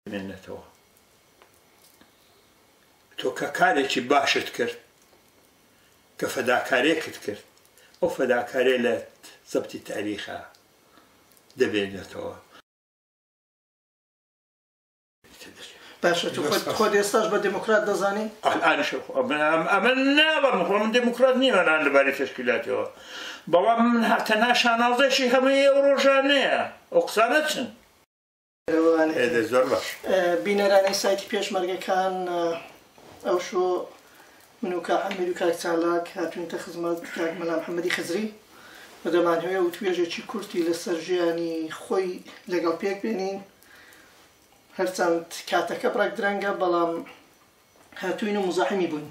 منێتەوە تۆ کە کارێکی باشت کرد کە فەداکاریەکت کرد ئەو فەداکاریە لە زەبتی تاریخە دەبێنێتەوە. باشە خۆت ئێستاش بە دموکرات دەزانی؟ ئەمە نابم خۆ من دموکرات نیمەنان لەبارەی تەشکیلاتەوە، بەڵام من هەتەنا شانازەشی هەمووی ئەو ڕۆژانەیە ئەو قسانە چن زۆر باش. بینەرانی سایتی پێشمەرگەکان ئەو شۆ من و کاحەمید و کاک چالاک هاتوینتە خزمەت کاک مەلا محەممەدی خزری و دەمانهەوێ و توێژێکی کورتی لەسەر ژیانی خۆی لەگەڵ پێک بێنین، هەرچەند کاتەکە بڕێک درەنگە بەڵام هاتوین و مزاحمی بوون.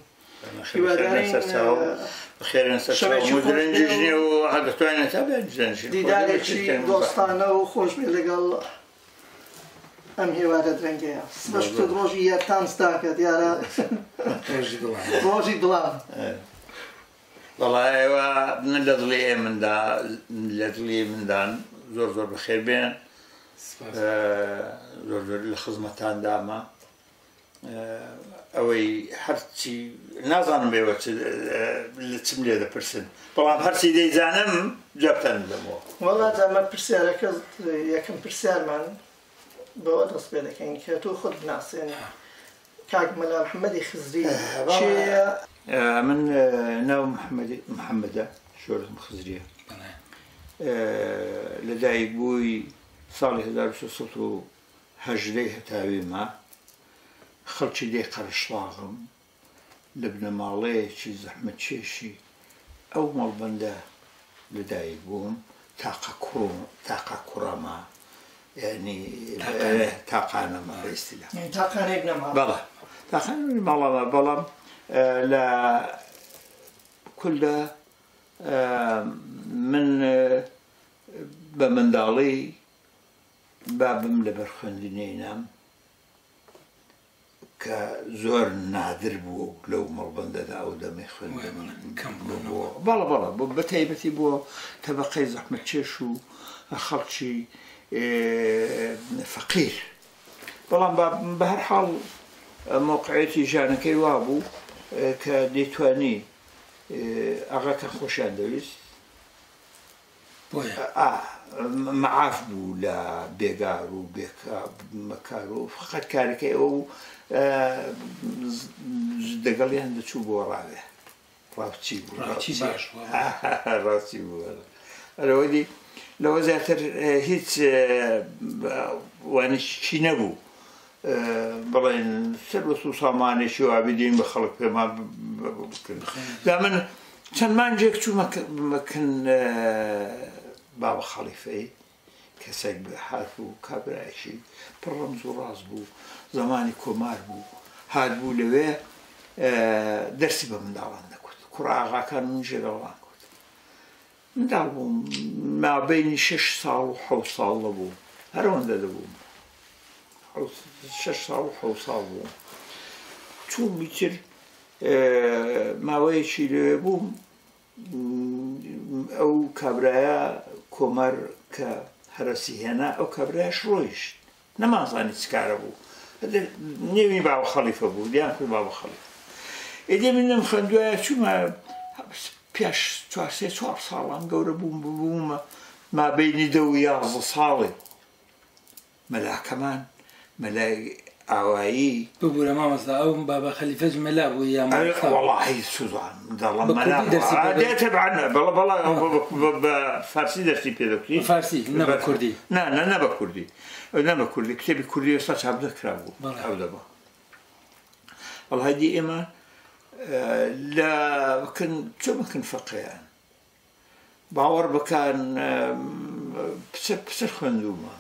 دیدارێکی دۆستانە و خۆشبێ لەگەڵ ئەم هێوارە درەنگەیە. بەش ڕۆژی یەکتان ستاکە دیارە ڕۆژی دڵان. وەڵای ئێوە من لە دڵی ئێمەدا لە دڵی مندان زۆر زۆر بەخێر بێن، زۆر زۆر لە خزمەتان دامە. ئەوەی هەرچی نازانم بێوە لە چم لێ دەپرسن، بەڵام هەرچی دەیزانم جوابتان بدەمەوە. وەڵا ئەمە پرسیارەکە یەکەم پرسیارمان بەوە دەست پێ دەکەین کە تۆ خۆت بناسێنی. کاک مەلا محەممەدی خزری چێە؟ من ناوم محەممەدە، شۆرتم خزریە. لەدایک بووی ساڵی 1970 هەتاویمە خەڵکی دێ قەرشڵاغم لە بنەماڵەیەکی زەحمەتکێشی ئەو مەڵبەندە لەدایک بووم تاقا کوڕەمە، یعنی تاقانەمە بەئیستیلا تاقانێک نەما بەڵێ تاقانێک ماڵەمە، بەڵام لە کولدا من بە منداڵی بابم لەبەر خوێندنەی نام کە زۆر نادر بوو لەو مەڵبەندەدا ئەو دەمەی خوێندن بووە. بەڵە بەڵە بە تایبەتی بووە تەبەقەی زەحمەتکێش و خەڵکی فەقیر، بەڵام بە هەر حاڵ موقعەتی ژانەکەی وا بوو کە دەیتوانی ئاغاکە خۆشیان دەویست مەعاف بوو لە بێگار و مەکار و فقەت کارەکەی ئەو دەگەڵیان دەچوو بۆ ڕاوێ ڕاوچی بوو ڕاستی بوو. ئەرەوەدی لەوە زیاتر هیچ وانشی نەبوو بڵێن سەربەست و سامانێکی و ئابیدین بە خەڵک پێمان بکرد. دا من چەند مانجێک چوو مەکن بابە خەلیفەی کەسێک هات بوو کابرایشی پڕ ڕەمز و ڕاست بوو، زمانی کۆمار بوو، هات بوو لەوێ دەرسی بە منداڵان دەکوت، کوڕ ئاغاکان من ژێرەوەڵان کوت. منداڵ بووم مابەینی 6 ساڵ و 7 ساڵ بوو، هەرەوەندە دەبووم 6 ساڵ و 7 ساڵ بووم. چوون بیتر ماوەیەکی لەوێ بووم، ئەو کابرایە کۆمەر کە هەرەسی هێنا ئەو کابرایەش ڕۆیشت، نەمازانی چ کارە بوو، نێوی بابە خەلیفە بوو، دیان کوی بابە خەلیفە. ئێدێ من لەم خوێندوایە چوومە پێش 4 ساڵان گەورە بوومە مابەینی 10 و 11 ساڵی. مەلاکەمان مەلای ئاوایی ببوورە مامەستا ئەو بابە خەلیفەش مەلا بوو یا وەڵاهی سوزان دەڵام بەڵە بە فارسی دەستی پێ دەکری فارسی نە بە کوردی نە بە کوردی نەبە کوردی کتێبی کوردی ئێستا چاپ دەکرا بوو ئەو دەبە. وەڵهەدی ئێمە لە چۆ بکەن فەقیان باوەڕ بکەن پسر خوێندومە،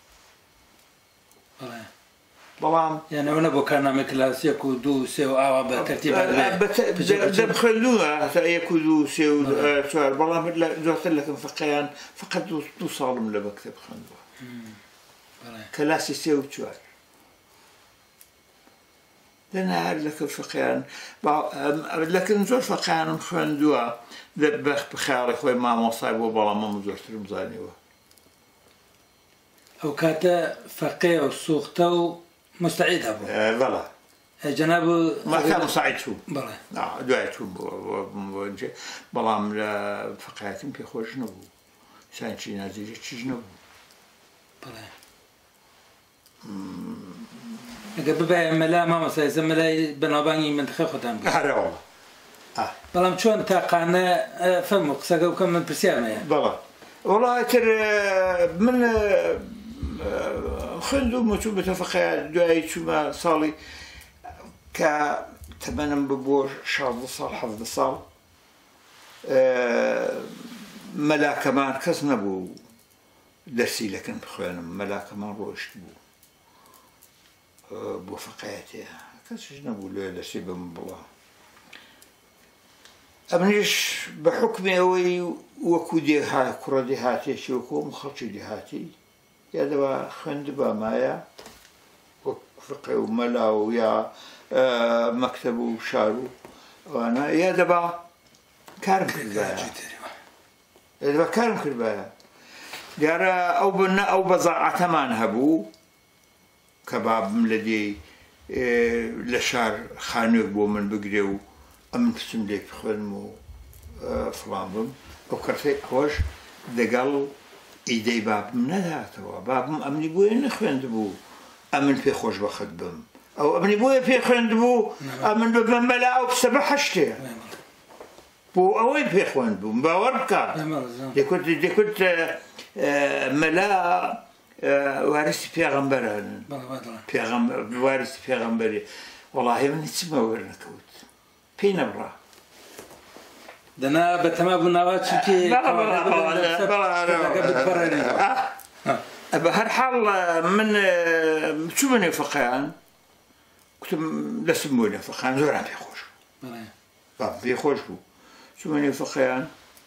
بەڵام یانەوە نەبوو کارنامە کلاسیەک و 2 3 و ئاوا بە تەرتیب دەم خوێندووە هەتا 1 و 2 3 و 4، بەڵام زۆرتر لەکەم فەقیان فقط 2 ساڵم لە مەکتەب خوێندووە، کەلاسی 3 و 4 لەناهار لەکە فەقیان لەکن زۆر فەقیانم خوێندووە بە خەیاڵی خۆی مامۆسای بووە، بەڵام ئەمە زۆرترم زانیوە. ئەو کاتە فەقێ و سوختە و مستعد هبو بەڵێ جناب ماکە مستعد چوو بەڵێ دوای چوو بەڵام لە فەقەیەتم پێخۆش نەبوو سانچی نازیری چیش نەبوو بەڵێ ئەگەر ببێ مەلا مامۆستا مەلای بەناوبانگی منتخە خۆتان هەرەوە بەڵام چۆن تاقانە فەرموو قسەکە بکەم من پرسیارمەیە بەڵێ وڵای تر من خوێندومە چوو بەتە فەقەیەت دوایی چوومە ساڵی کە تەمەنم ببووە 16 ساڵ 17 ساڵ مەلاکەمان کەس نەبوو دەرسی لەکەن بخوێنم مەلاکەمان ڕۆشت بوو بۆ فەقەیەتێ کەسش نەبوو لێ دەرسی بم بڵە ئەمنیش بە حکمی ئەوەی وەکو کوڕە دێهاتێکی وەکوم خەڵکی دێهاتی یادەوە خوێندبە مایە وەک فقێ و مەلا و یا مەکتەب و شار و ئەوانە یادەبا کارم کردبایە دیارە ئەو بەزاعەتەمان هەبوو کە بابم لە دێی لە شار خانوێک بۆ من بگرێ و ئەمن پچم لێک خوێنم و فڵان بم ئەو کەرتەی ئەوەش دەگەڵ ئیدەی بابم نەداتەوە بابم ئەمنی بۆیە نەخوێند بوو ئەمن پێ خۆش بەخت بم ئەو ئەمنی بۆیە پێ خوێند بوو ئەمن ببم بەلا ئەو قسە بە حەشتێ بۆ ئەوەی پێ خوێند بووم باوەڕ بکە دەکوت مەلا وارسی پێغەمبەرە وارسی پێغەمبەری وەڵاهی من هیچمە وەرنەکەوت پێی نەبڕا دەنا بەتەما بوو ناوا چی بە هەر حاڵ من چوومە نێفەقەیان کوتم دەستم بۆ نێفەقەیان زۆران پێخۆش پێخۆش بوو چوومە نێفەقەیان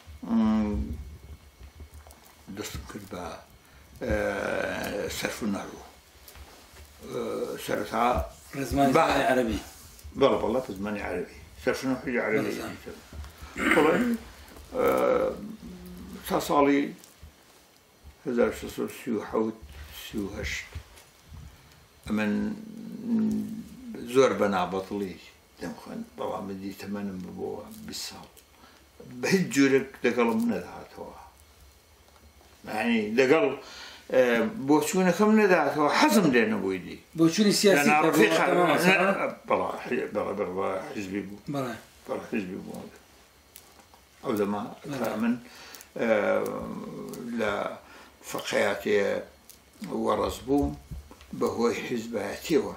دەستم کرد بە سەرف و نەڕوو سەرەتا عەرەبی بەڵێ بەڵێ بە زمانی عەرەبی سەرف و نەحوی عەرەبی تا ساڵی 1637 ئەمن زۆر بە نابەتڵی دەمخوێن بەڵام دی تەمەنم ببووە 20 ساڵ بە هیچ جورێک دەگەڵم نەداهاتەوە یعنی دەگەڵ بۆ چوونەکەم نەداهاتەوە حەزم لێ نەبووی دی بۆ چوونی سیاسی حیزبی بوو حیزبی بوو ئەو دەما من لە فەقەیەتێ وەڕەس بووم بەهۆی حیزبایەتیەوە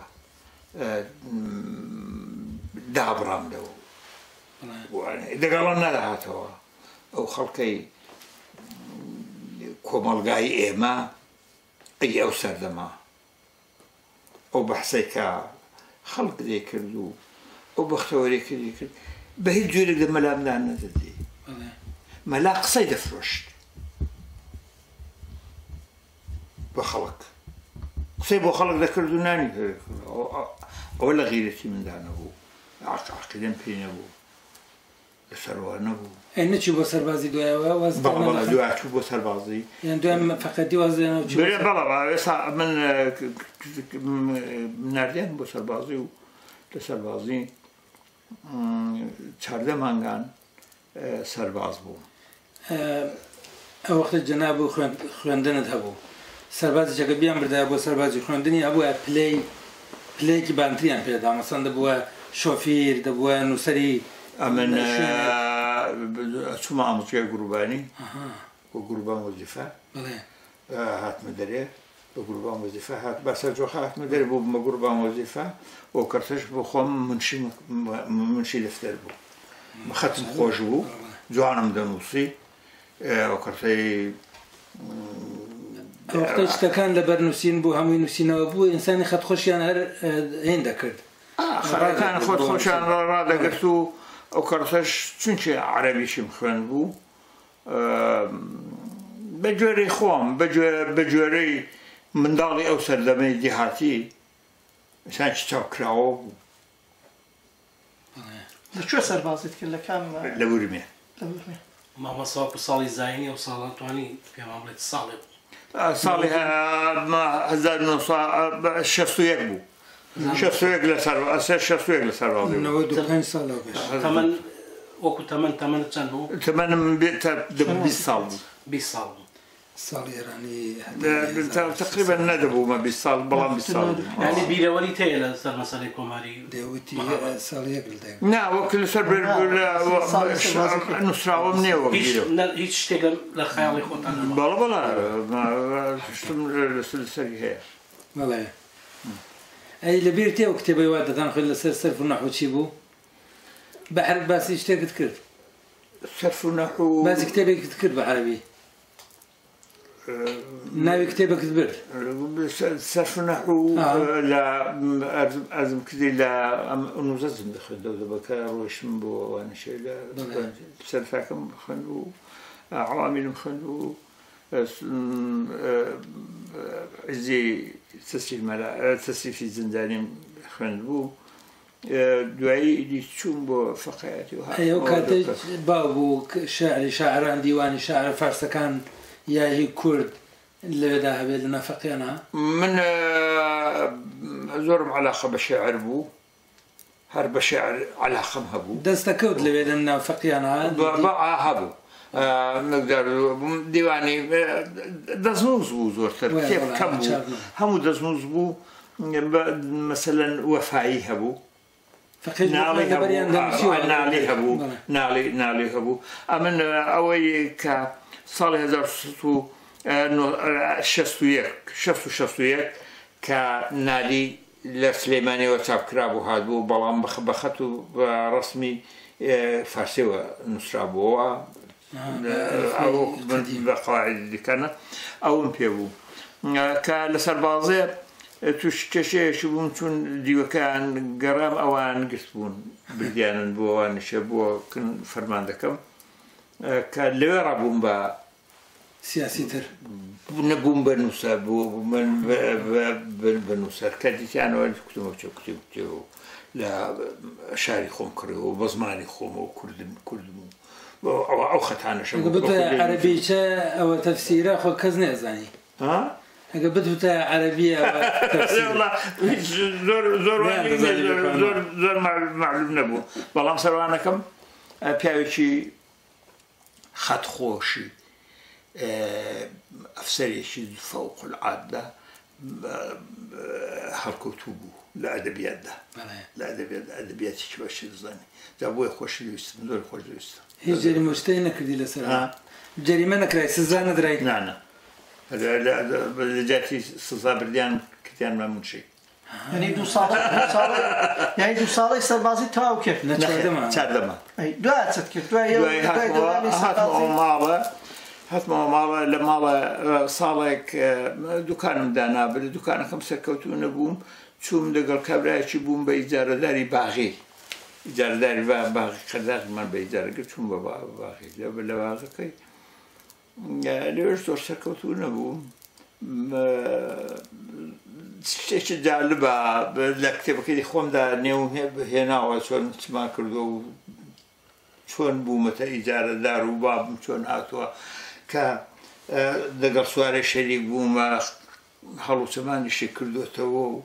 دابڕام لەوە دەگەڵم نەداهاتەوە ئەو خەڵکەی کۆمەڵگای ئێمە ئەی ئەو سەردەما ئەو بەحسەی کە خەڵک دێ کرد و ئەو بەختەوەرێکردی کرد بە هیچ جۆرێک لە مەلامدان نەدەدی مەلا قسەی دەفرۆشت بە خەڵک قسەی بۆ خەڵک دەکرد و نانی ئەوە لە غیرەتی مندا نەبوو عەقیدەم پێی نەبوو لەسەرەوە نەبوو نەچوو بۆ سەربازی دوایەوە دوای چوو بۆ سەربازی دوای فەقەتی وازێنەوە ئێستا من نردیان بۆ سەربازی و لە سەربازی 14 مانگان سەرباز بوو ئەو وەختە جەناب و خوێندنت هەبوو سەربازێکەکە بیان بردایە بۆ سەربازی خوێندنی هەبووە پلەیەکی بانتریان پێدا مەسەڵەن دەبووە شۆفیر دەبووە نووسەری ئەمن چوومە ئامۆزگای گوروبانی بۆ گوروبان وەزیفە هاتمە دەرێ بە گوروبان وەزیفە هات بەسەرجۆخە هاتمە دەرێ بۆ بمە گوروبان وەزیفە بۆ کەرتەش بۆ خۆم منشی دەفتەر بوو خەتم خۆش بوو جوانم دەنووسی ئەو کەرتەی وەختەی شتەکان لەبەر نووسین بوو هەمووی نووسینەوە بوو ئینسانی خەتخۆشیان هەر هێن دەکرد خەڵەکان خۆت خۆشیان ڕادەگرت و ئەو کەرتەش چونچی عەرەبیشم خوێن بوو بە جۆرەی خۆم بە جۆرەی منداڵی ئەو سەردەمەی دیهاتی سانچ چاوکراوە بوو لەکوێ سەربازیت کرد لە کام لە ورمێ مامەساوەکو ساڵی زاینی ئەو ساڵە توانی پێمان بڵێت ساڵێ ساڵی 1961 بوو شەسوەیەک لەسەر باڵێ 95 ساڵ پێش تەمەن وەکو تەمەن چەند بوو؟ تەمەنم 20 ساڵ بوو 20 ساڵ بوو. ساڵی ئێرانی تقریبا نەدەبوومە 20 ساڵ بەڵام 20 ساڵ یعنی بیرەوەری تەیە لەسەر مەسەلەی کۆماری دەوتی ساڵیەک لەدایک نا وەک لەسەر نووسراوەم نییە وەک هیچ شتێک لە خەیاڵی خۆتان بەڵە شتم لەسەری هەیە بەڵێ ئەی لەبیر تێ و کتێبەی وا دەتان خۆی لەسەر سەرف و نەحو چی بوو بە حرف باسی شتێکت کرد سەرف و نەحو باسی کتێبێکت کرد بە عەرەبی ناوی کتێبەکت برد سەرف و نەحو لە ئەزم کردی لە نوزەزم دەخوێندەوە بەکە ڕۆشم بۆ ئەوانشێ لە سەرفاکەم خوێند و عەوامیلم خوێند و عزی تەسریفی زیندانیم خوێند بوو دوایی چوون بۆ فەقەیەتی و ئەو کاتە باو بوو شاعری شاعران دیوانی شاعرە فارسەکان یا هی کورد لەوێدا هەبێت لە نافەقیانە من زۆرم عەلاقە بە شێعر بوو هەر بە شێعر عەلاقەم هەبوو دەستەکەوت لەوێ لە نافەقیانە هەبوو مقدار دیوانی دەزنوز بوو زۆرتر کتێب کەم بوو هەموو دەزنوز بوو مەسەلەن وەفایی هەبوو ناڵی هەبوو ئەمن ئەوەی کە ساڵی 1961 کە نالی لە سلێمانیەوە چاپکرا بوو هاتبوو بەڵام بەخەت و ڕسمی فارسیەوە نووسرابووەوە بە قەواعید دیکەنە ئەوم پێ بوو کە لە سەربازێ توش کێشەیەکی بووم چون دیوەکان گەڕام ئەوان گرت بوون بردیانن بۆ ئەوانشە بۆ فەرمان دەکەم کە لەوێ ڕابووم بە سیاسیتر نەبووم بە نووسەر بوو من بە نووسەر کە دیتیانەوە کوتمە کتێ و لە شاری خۆم کڕەوە بە زمانی خۆمەوە کوردم ئەو خەتانەشە عەرەبیچە ئەوە تەفسیرە خۆ کەس نێزانی ئەگە بتوتە عەرەبیە زۆر معلوم نەبوو بەڵام سەروانەکەم پیاوێکی خەتخۆشی ئەفسەرێکی فەوق العادە هەڵکەوتوو بوو لە ئەدەبیاتدا لە ئەدەبیاتێکی باشی دەزانی جا بۆیە خۆشی دەویستم زۆر خۆش دەویستم هیچ جەریمە شتەی نەکردی لەسەر جەریمە نەکرای سزا نەدرای نانە لە جاتی سزا بردیان کردیان مەمونچی یعنی دوو ساڵی سەربازی تاو کرد چاردەما دوای چت کرد هاتمەوە ماڵە لە ماڵە ساڵێک دوکانم دانابێت دوکانەکەم سەرکەوتوو نەبووم چووم لەگەڵ کابرایەکی بووم بە ئیجارەداری باغی ئیجارەداری باغی خەرداغمان بە ئیجارەگرت چووم بە باغی لە باغەکەی لێش زۆر سەرکەوتوو نەبووم شتێکی جالبە لە کتێبەکەی خۆمدا نێو هێناوە چۆن چما کردو و چۆن بوومەتە ئیجارەدار و بابم چۆن هاتووە کە لەگەڵ سوارە شەریک بوومە هەڵوچەمانیشی کردوێتەوە و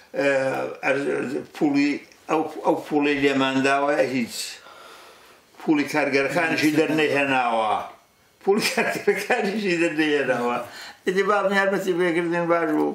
پوڵی ئەو پوڵی لێمانداوە هیچ پوڵی کارگەرەکانیشی دەرنەهێناوە پوڵی کارگەرەکانیشی دەرنەهێناوە ئیدی بابم یارمەتی پێکردن باش بوو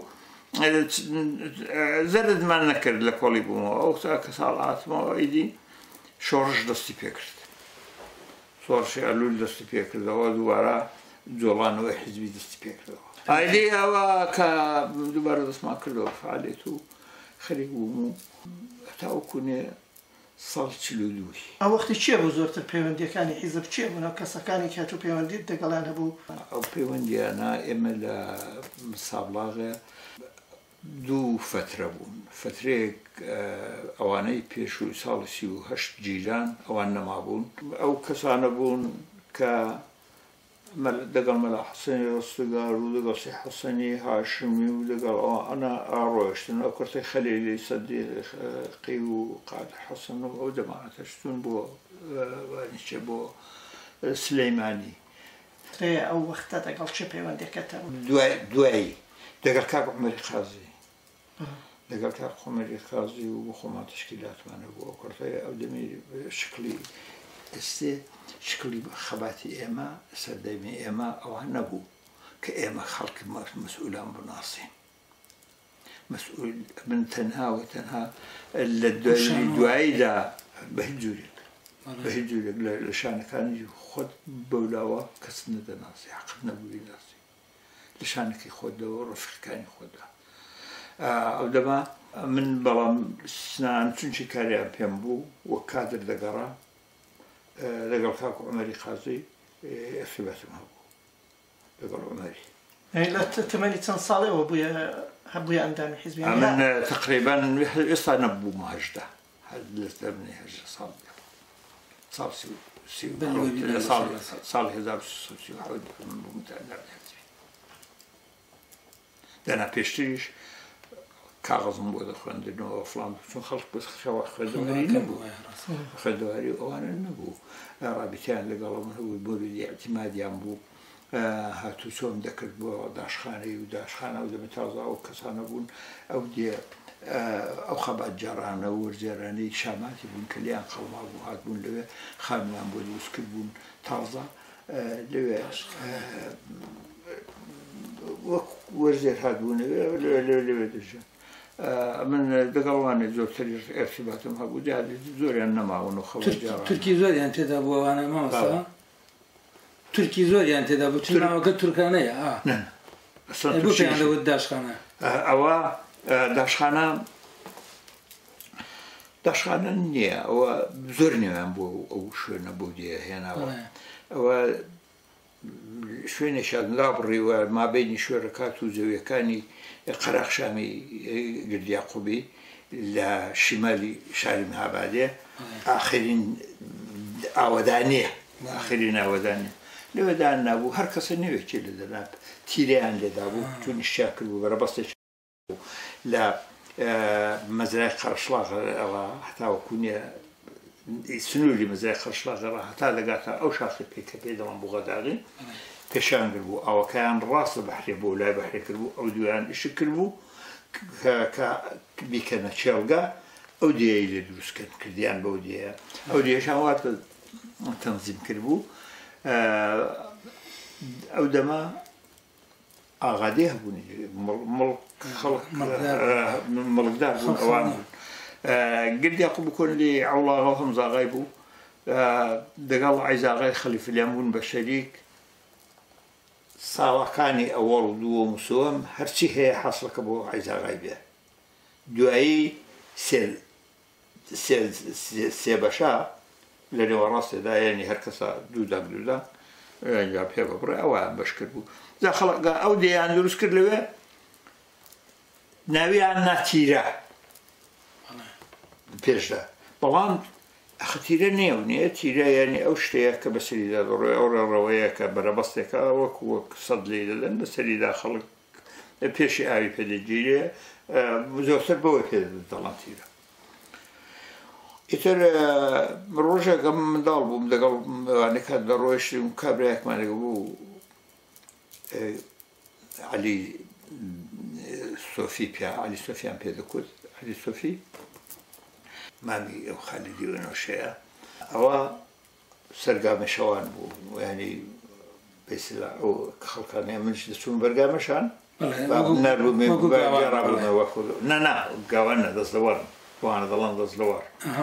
زەردمان نەکرد لە کۆڵی بوومەوە ئەو کە ساڵ هاتمەوە ئیدی شۆڕش دەستی پێکرد سۆڕشی ئەلول دەستی پێکردەوە دووبارە جۆڵانەوەی حیزبی دەستی پێکردەوە ئایدی ئەوە کە دووبارە دەستمان کردەوە فعالێت و خەریک بووم و تاوەکوونێ ساڵ 42 ئەو وەختی چییە بوو زۆرتر پەیوەندیەکانی حیزب چییە بوون ئەو کەسەکانی کاتوو پەیوەندیت دەگەڵان هەبوو ئەو پەیوەندیانە ئێمە لە سابڵاغێ دوو فترە بوون فترێک ئەوانەی پێشووی ساڵی 38 جیران ئەوان نەمابوون ئەو کەسانە بوون کە لەگەڵ مەلا حەسەنی ڕستگار و لەگەڵ سی حەسەنی هاشمی و لەگەڵ ئەنا ڕۆیشتن ئەو کورتەی خەلیلی سەدیقی و قادر حەسەن و ئەو جەماعەتەشتون بۆ وانیچە بۆ سلەیمانی ئەو وەختە دەگەڵ چه پەیوەندێکەتە دوایی دەگەڵ کاک عومەری قازی لەگەڵ تا خۆمەری خازی و بۆ خۆمان تشکیلاتمانە بوو ئەو کۆرتەیە ئەو دەمی شکلی ئێستێ شکلی خەباتی ئێمە سەردەمی ئێمە ئەوە نەبوو کە ئێمە خەڵکی مەسئولان بناسین مسؤول من تەنها و تەنها لە دواییدا بە هیچ جوورێک بە هیچ جوورێک لە شانەکانی خۆت بەولاوە کەس نەدەناسی حەقت نەبووی ناسی لە شانێکی خۆتەوە ڕەفیقەکانی خۆدا ئەو دەما من بەڵام سنان چونچی کاریان پێم بوو وە کادر دەگەڕا لەگەڵ کاکو عومەری قازی ئەرتیباتم هەبوو لەگەڵ عومەری لە تەمەنی چەند ساڵەوە هەبووە ئەندامی حیزبیان من تقریبا ئێستا نەبووم هەژدە لەسەر منی هەژدە ساڵ ساڵ 1937 بووم ئەندامی حیزبی دەنا پێشتریش کاغەزم بۆ دەخوێندنەوە فڵان چون خەڵک بەخشەوە خوێندەواری نەبوو خوێندەواری ئەوانە نەبوو ڕابطیان لەگەڵ من هەبووی بۆری ئەعتیمادیان بوو هاتوو چۆم دەکرد بۆ داشخانەی و داشخانە و دەمە تازا ئەو کەسانە بوون ئەو دێ ئەو خەبات جارانە و وەرزێرانەی شاماتی بوون کە لیان خەڵما بوو هاتبوون لەوێ خانمان بۆ دروستکرد بوون تازا لەوێ وەک وەرزێر هاتبوونەوێ لەوێ دەژە من لەگەڵوانێ زۆرتری ئەرتیباتم هەبوو زۆریان نەماون و خەڵک جاران تورکی زۆریان تێدا بوو ئەوانە مامۆستا تورکی زۆریان تێدا بوو چون ناوەکە تورکانەیە بۆ پێیان دەوت داشخانە ئەوە داشخانە نییە ئەوە زۆر نێوان بۆ ئەو شوێنە بۆ هێناوە ئەوە شوێنێکیاندا بڕیوە مابینی شوێرەکات و زەویەکانی قەراخشامی گردیاقوبی لە شیمالی شاری مەهابادێ ئاخرین ئاوەدانیە ئاخرین ئاوەدانیە لەوێدان نابوو هەر کەسە نوێکی لە دەنات تیرەیان لێدا بوو چون نیشتیا کرد بوو بەرەبەستێک لە مەزرای قەرشڵاغەوە هەتاوەکو نیە سنووری مەزرای قەرشڵاغەوە هەتا دەگاتە ئەو شاخی پێکە پێ دەڵام بووغەداغی پێشان کرد بوو ئەوەکەیان ڕاستە بەحرێ بۆ لای بەحرێ کرد بوو ئەو دویان ئیشک کرد بوو کە بیکەنە چێڵگا ئەو دیەی لێ دروستکرد کردیان بەو دیەیە ئەو دیێشان واتە تەنزیم کرد بوو ئەو دەما ئاغادێ هەبوونی مەڵکدار بوون ئەوان بوون گردیاقوب کۆنلی عەوڵاغا هەمزاغای بوو دەگەڵ عەیزاغای خەلیفلیان بوون بە شەریک ساڵەکانی ئەوەڵ و دووەم و سۆم هەرچی هەیە حاصلەکە بۆ عەیزاغای بێ دوایی سێ بەشە لە نێوەڕاستێدا یعنی هەر کەسە دوودا یا پێ بەبڕێ ئەویان بەش کرد بوو جا خەڵک ئەو دەیان دروست کرد لەوێ ناویان ناتیرە پێشدا بەڵام تیرە نێو نییە تیرە یعنی ئەو شتەیە کە بەسەریدا دەڕۆی ئەو ڕێڕەوەیە کە بەرەبەستێکە وەک سەد لێ دەدەن بەسەریدا خەڵک پێشی ئاوی پێدەگیرێ زۆرتر بەوەی پێ دەڵام تیرە ئیتر ڕۆژێکە منداڵ بووم لەگەڵ ئەوانەکە دەڕۆیشتیم و کابرایەکمانێک بوو عەلی سۆفیان پێ دەکوت عەلی سۆفی مامی ئەو خالیدی وێنۆشەیە ئەوە سەرگامەشەوان بوو ینی بەیسلا ئەو خەڵکانەیە منش دەچوون بەرگامەشان نەنا گاوانە دەستەوەرن وانە دەڵان دەستلەوەر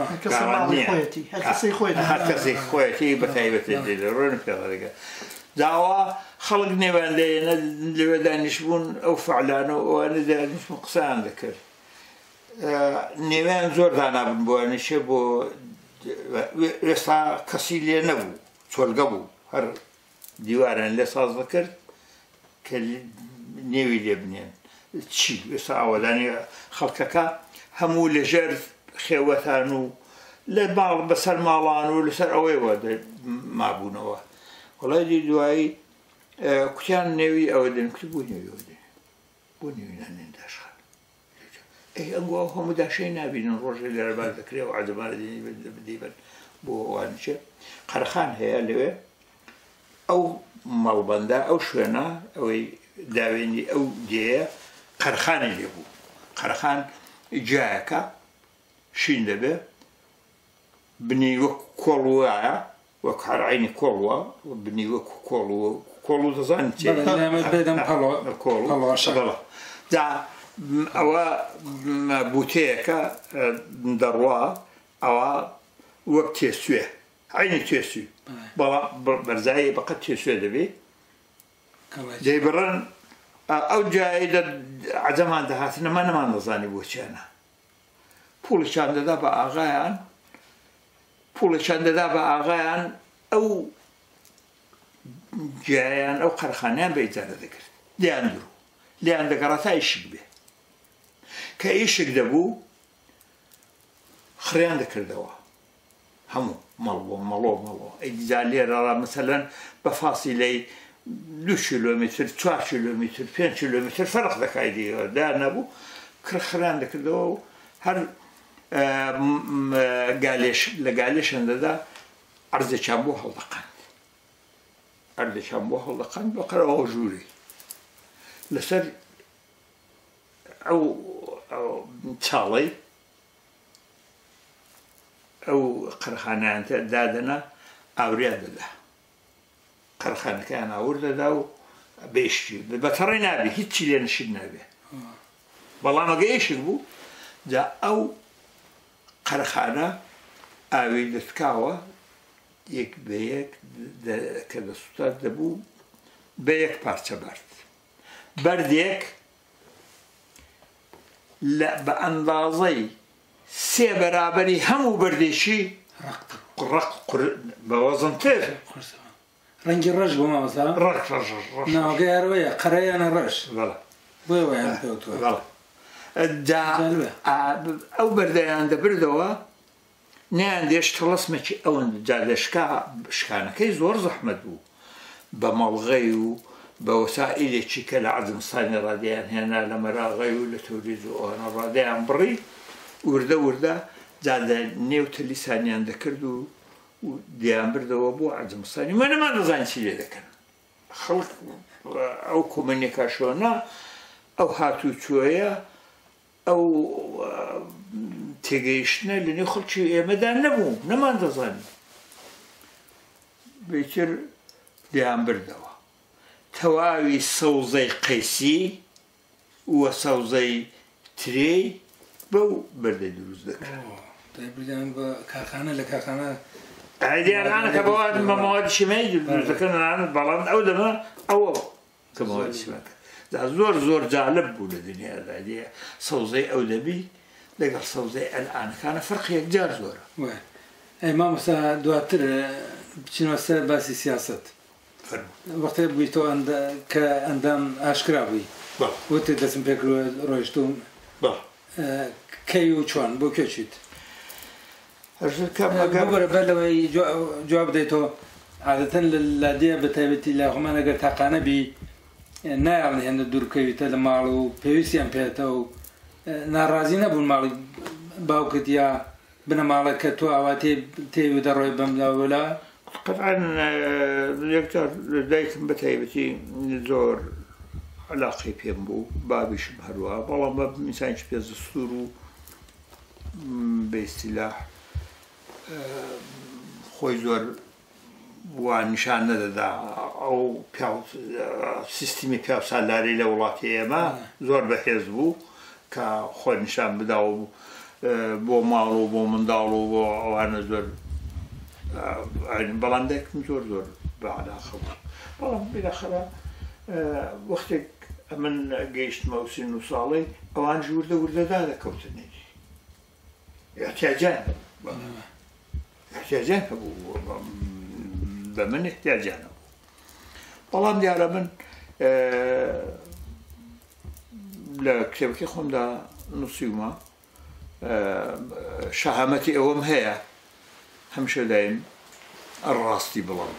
هەر کەسێک خۆیەتی بە تایبەتی ڕۆن پێڵەکە داوا خەڵک نێوان لێنە لەوێ دانیش بوون ئەو فعلانە و ئەوانە دانیشتبوون قسەیان دەکرد نێوان زۆر دانابوون بۆوانیشە بۆ ئێستا کەسی لێ نەبوو چۆلگە بوو هەر دیواران لێ ساز دەکرد کە نێوی لێ بنێن چی ئێستا ئاوەدانی خەڵکەکە هەموو لەژێر خێوەتان و لە باڵ بەسەر ماڵان و لەسەر ئەوەیەوە مابوونەوە وڵای دوایی کوتیان نێوی ئەوە دێن کوتی بۆ نێوی ئەوە دێن بۆ نێوی نانێن داشخان ئەنگۆ ئەو هەموو داشەی نابینن ڕۆژێ لێرە باز دەکرێ و عەجەبانە دیبن بۆ ئەوانیچێ قەرخان هەیە لەوێ ئەو مەڵبەندە ئەو شوێنە ئەوەی داوێنی ئەو دێیە قەرخانی لێ بوو قەرخان جایەکە شین دەبێ بنی وەک کۆڵ وایە وەک هەرعینی کۆڵوە بنی وەک کۆڵ و دەزانین دا ئەوە بوتەیەکە دەڕوا ئەوە وەک تێسوێ عینی تێسوی بەڵام بەرزایی بەقەت تێسوێ دەبێت دەیبڕن ئەو جایدا عەجەمان دەهاتنە نەمان دەزانی بۆچیانە پوڵێکیان دەدا بە ئاغایان ئەو جایان ئەو قەرخانیان بە ئیجارە دەکرد لیان دەگەڕا تا ئیشک بێ کە ئیشک دەبوو خڕیان دەکردەوە هەموو مەڵۆ ئەیجا لێرەڕا مەسەلەن بە فاسیلەی 2 کیلۆمتر 4 کیلۆمتر 5 کیلۆمتر فەرق دەکایدیەوە دا نەبوو خڕیان دەکردەوە و هەر لە گالێشان دەدا عەرزێکیان بۆ هەڵدەقاند بەقەرەوە ژووری لەسەر ئەو چاڵەی ئەو قەرخانەیان دادەنا ئاوریان دەدا قەرخانەکەیان ئاور دەدا و بێشتی بەتەڕێ نابێ هیچی لێ نشید نابێ بەڵام ئەگە ئێشک بوو جا ئەو قەرخانە ئاوی دەستکاوە یەک بە یەک کە دەسووتات دەبوو بە یەک پارچە بەردێک بە ئەندازەی 3 بەرابەری هەموو بەردێکی بە وەزنتر ڕەنگی ڕەش بۆ مامۆستا ناوگەی هەروەیە قەرەیانە ڕەش بۆیە وایان پێوتووە ئەو بەردەیان دەبردەوە نیان دێش تەڵەسمێکی ئەوەن جا لەشکا شکانەکەی زۆر زەحمەت بوو بە مەڵغەی و بە وەسائلێکی کە لە عەزمستانی ڕادیان هێنا لە مەراغەی و لە تەوریز و ئەوانە ڕادیان بڕی وردە جا لە نێو تەلیسانیان دەکرد و دیان بردەوە بۆ عەزمستانی نەمان دەزانین چی لێ دەکەن خەڵک ئەو کۆمەنیکاشۆنە ئەو هاتوچۆیە ئەو تێگەیشتنە لە نێو خەڵکی ئێمەدا نەبوو نەمان دەزانین بێتر دیان بردەوە تەواوی سەوزەی قەیسی وە سەوزەی ترێی بەو بەردەی دروست دەکرد بە کارخانە لە کارخانە ئایدیانانە کە بەوە مەمەوادی شیمایی دروست دەکەن بەڵام ئەو دەمە ئەوە کە مەوادی شیمەکە زۆر جالب بوو لە دنیادا دیە سەوزەی ئەو دەبی لەگەڵ سەوزەی ئەلئانەکانە فەرقی یەکجار زۆرە ئەی مامۆستا دواتر بچینەوە سەر باسی سیاسەت وەختێ بوویتەوە کە ئەندام ئاشکرا بووی وتێ دەستم پێکردووە ڕۆیشتوم کەی و چۆن بۆ کوێچیت بەر لەوەی جواب بدەیتەوە عادەتەن لە لادێ بە تایبەتی لە خۆمان ئەگەر تاقانە بی نایڵن هێندە دوورکەویتە لە ماڵ و پێویستیان پێێتە و ناڕازی نەبوون ماڵی باوکت یا بنە ماڵەکە تۆ ئاوا تێوی دەڕۆی بەم لاوەلا قەتعاً یەکجار دایکم بە تایبەتی زۆر علاقەی پێم بوو بابیشم هەروە بەڵام بە میسانیش پێ دەستوور و بە ئیستیلاح خۆی زۆر وان نیشان نەدەدا ئەو سیستمی پیاوسالاری لە وڵاتی ئێمە زۆر بەهێز بوو کە خۆی نیشان بدا و بۆ ماڵ و بۆ منداڵ و بۆ ئەوانە زۆر بەڵام دایکم زۆر بە عەلاقە بوو بەڵام بێداخەرە وەختێک من گەیشتمە و 30 ساڵی ئەوانش وردەدا دەکەوتنی احتیاجان هەبوو بە من احتیاجانە بەڵام دیارە من لە کتێبەکەی خۆمدا نووسیومە شەهامەتی ئەوەم هەیە هەمیشە دایم ڕاستی بڵام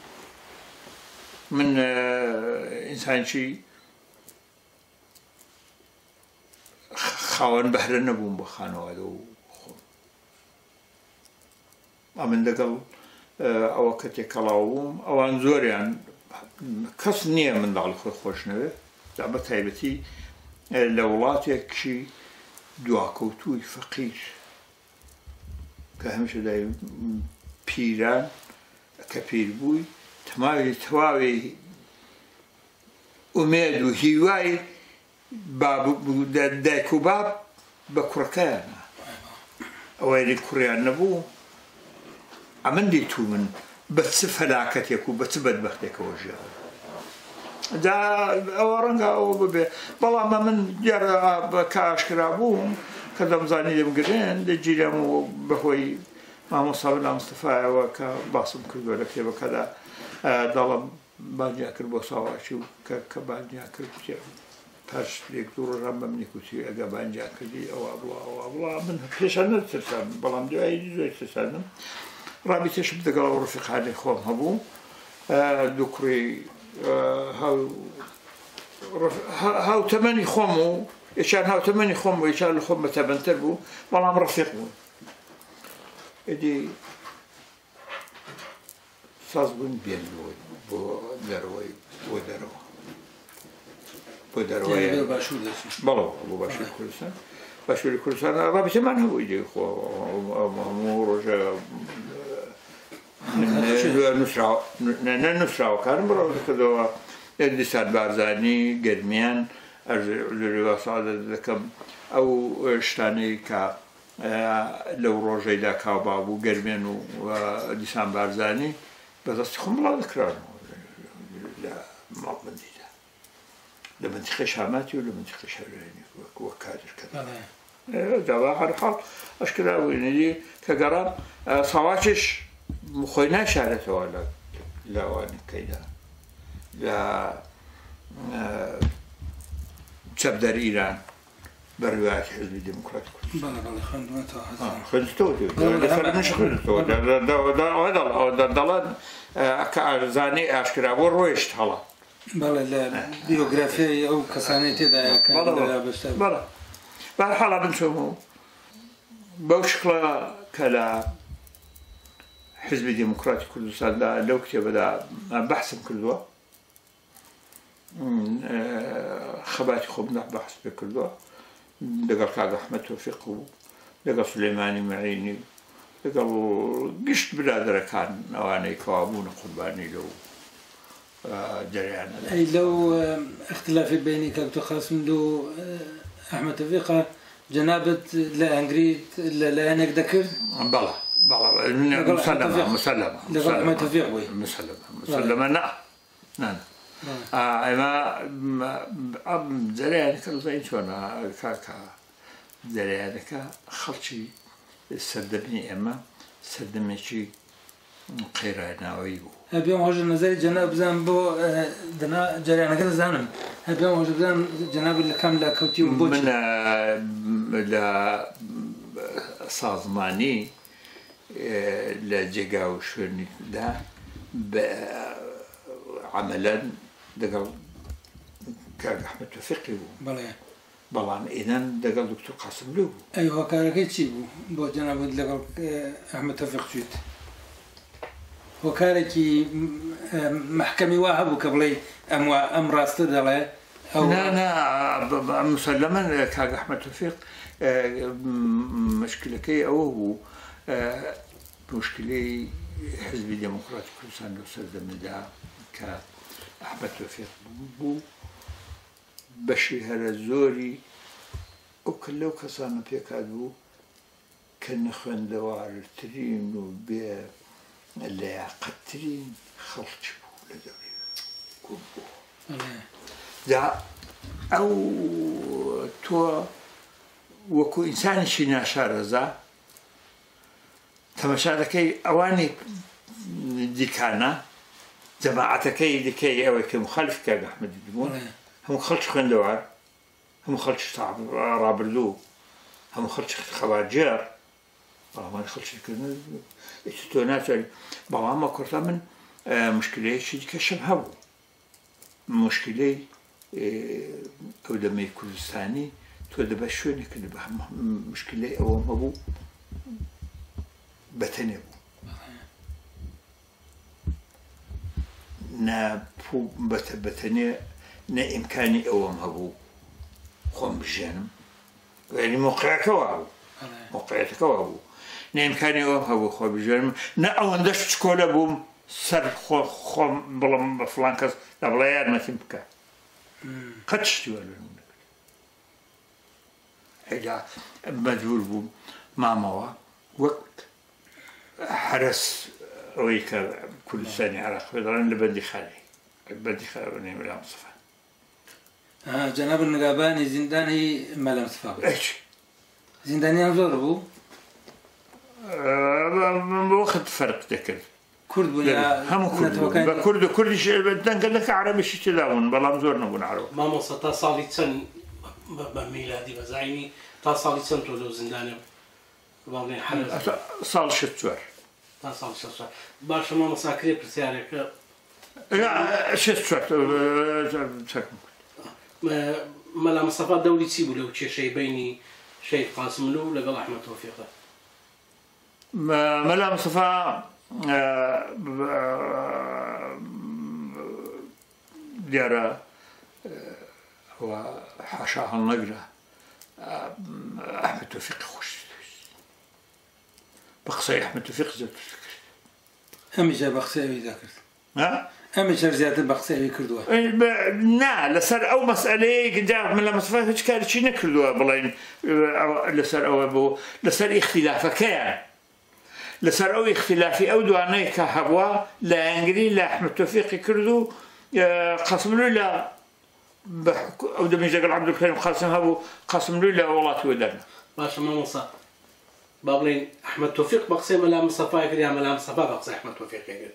من ئینسانچی خاوەن بەهرە نەبووم بە خانەوادە و خۆم ئەمن لەگەڵ ئەوە کە تێکەڵاو بووم ئەوان زۆریان کەس نییە منداڵی خۆی خۆش نەوێ بە تایبەتی لە وڵاتێکی دواکەوتووی فەقیر کە هەمیشە دای پیران کە پیر بووی تەواوی ئومێد و هیوای دایک و باب بە کوڕەکەیانە ئەوەی کوڕیان نەبوو ئەمەندی تو من بە چ فەلاکەتێک و بە چ بەدبەختێکەوە ژیان دا ئەوە ڕەنگە ئەوە ببێ بەڵام من دیارە کە ئاشکرا بووم کە دەمزانی دەمگرێن دەگیرم و بەهۆی مامۆستا مستەفایەوە کە باسم کردووە لە کتێبەکەدا دەڵم بانجیا کرد بۆ ساواکی و کە بانجیا کرد پاش لێک دوو ڕۆژان بە منی کوتی ئەگە بانجیا کردی ئەوە بڵا من پێشان نەترسان بەڵام دوایی زۆر ترساندم ڕابطێشم لەگەڵ ڕفیقانی خۆم هەبوو دوو کوڕی هاوتەمەنی خۆم و یەکیان هاوتەمەنی خۆم و یەکیان لە خۆم بەتەبەنتر بوو بەڵام ڕەفیق بوو ئیدی ساز بوون بێن بۆ دەرەوەی بۆ دەرەوە بۆ دەرەوەی بەڵەوە بۆ باشووری کوردستان باشووری کوردستان ڕابطەمان هەبوو ئیدی خۆ هەموو ڕۆژە نەنووسراوەکانم بڕۆ کردەوە دیسان بارزانی گەرمیان لەریوا سادە دەکەم ئەو شتانەی کە لەو ڕۆژەیدا کاوبا بوو گەرمێن و دیسان بارزانی بەدەستی خۆم بڵاو دەکرانەوە لە ماڵبندیدا لە منتیقەی شاماتی و لە منتیقەی شەوێنی وەک کادرکردن داوا هەرحاڵ ئەشکرا بووینەدی کە گەڕام ساواکیش خۆی ناشارێتەوە لە ئەوانەکەیدا لە چەپدەر ئیران بەڕوایەتی حزبی دموکراتی دەڵێن کە ئارزانی ئاشکرا بۆ ڕۆیشت هەڵە بەڵێ لە بیۆگرافیای ئەو کەسانەی تێدایە بەڵێ بەهەرحاڵ من چۆم بەو شکڵە کە لە حزبی دموکراتی کوردستاندا لەو کتێبەدا بەحسم کردووە خەباتی خۆم بەحس پێ کردووە لەگەڵ کاک ئەحمەد تۆفیق و لەگەڵ سولەیمانی مەعینی لەگەڵ گشت برادەرەکان ئەوانەی کەوا بوون قوربانی لەو جەریانە ئەی لەو اختلافی بینی کاک قاسم و ئەحمەد تۆفیقە جەنابەت لە ئەنگریت لەلایەنێک دەکرد بەڵێ مسلمە نا ئەمە جەریانەکە زای چۆنە کاکە جەریانەکە خەڵکی سەردەمی ئێمە سەردەمێکی قەیراناوی بوو هەبێم هۆژە نەزاری جەناب بزانم بۆ جەریانەکە دەزانم هەبێم هۆژە بزانم جەناب لە کام لا کەوتی و بۆ من لە سازمانی لە جێگا و شوێنیدا عەمەلەن لەگەڵ کاک ئەحمەد تۆفیقی بوو بەڵام ئێنان لەگەڵ دکتۆر قاسم لێو بوو ئەی هۆکارەکەی چی بوو بۆ جەنابەت لەگەڵ ئەحمەد تۆفیق چویت هۆکارێکی محکەمی وا هەبوو کە بڵێ ئەم ڕاستە دەڵێ مسلمە کاک ئەحمەد تۆفیق مشکلەکەی ئەوە بوو مشکلەی حزبی دموکراتی کوردستان لەو سەردەمەدا کە ئەحمەد تۆفیق بوو بەشی هەرە زۆری ئەو کە لەو کەسانە پێکات بوو کە نەخوێندەوارترین و بێ لەیاقەتترین خەڵکی بوو لە دەوری دا ئەو تۆ وەکو ئینسانێکی ناشارەزا تەماشا دەکەی ئەوانی دیکانە جەماعەتەکەی دیکەی ئەوەی کە مخالف کاک ئەحمەدی بوون هەموو خەڵکی خوێندەوار هەموو خەڵکی ڕابردوو هەموو خەڵکی خەباتجێر بەڵامان خەڵکیکردن تۆ ناتوانێت بەڵامە کورتا من مشکلەیەکی دیکەشم هەبوو مشکلەی ئەو دەمەی کوردستانی تۆ دەبە شوێنێکە بە مشکلەی ئەوەم هەبوو بەتەنێ بوو بەتەنێ نە ئیمکانی ئەوەم هەبوو خۆم بژێنم يعني موقعك وابو موقعيتك وابو نيمكاني وابو خو بجرم نا او ندش شكولا بوم سر خو بلم فلانكس دبلاير ما تمكا قدشتي ولا إذا مدول بوم ماموا وقت حرس ويك كل سنة على خضران لبدي خالي بدي خالي ملا مصطفى جناب النقاباني زنداني ملا مصطفى ايش زنداني أنظر بو وقت فرق ذكر كرد بويا هم كرد كل شيء بدنا قال لك عربي شيء تداون بلا مزورنا بون عربي ما مصطفى صالي سن بميلادي بزعيني تصالي سن تولو زنداني والله حرس صال شتور تصالي شتور باش ما مساكري برسيارك لا شتور ملا مصطفى دولي تسيبو لو شيء بيني شيء قاسم له لقال أحمد توفيق ملا مصطفى ديارة وحاشاها النقلة أحمد توفيق خوش بقصي أحمد توفيق زاد هميجا بقصي ذاكرت ها هميجا زيادة بقصي كردوها نا لسر أو مسألة جا من المصطفى هيك كان شيء نكردوها بلين لسر أو أبو لسر اختلاف كيان لسر أو اختلافي أو دواني كهبوا لا إنجلي لا أحمد توفيق كردو قسم له لا أو دم يجعل عبد الكريم قاسم هبو قسم له لا والله تودرنا باش ما مصا بابلين أحمد توفيق بقسي ملا مصطفى يا ملا مصطفى بقسي أحمد توفيق يقول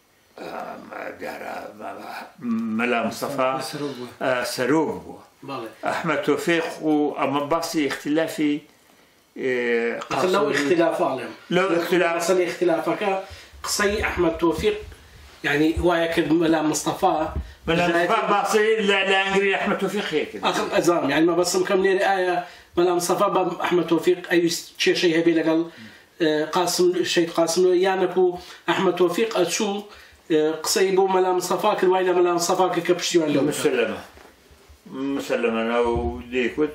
ملا مصطفى سروب أحمد توفيق وأما باصي اختلافي لو اختلاف عليهم لو اختلاف أصل اختلافك قصي أحمد توفيق يعني هو يكد ملا مصطفى باصي لا انجري احمد توفيق هيك اخر ازام يعني ما بس مكملين آية ملا مصطفى احمد توفيق اي شيء هبي لقال قاسم الشيء قاسم له يانبو احمد توفيق اشو قصيبو ملا مصطفى كل وايله ملا مصطفى كبشيو له مسلمه انا وديكوت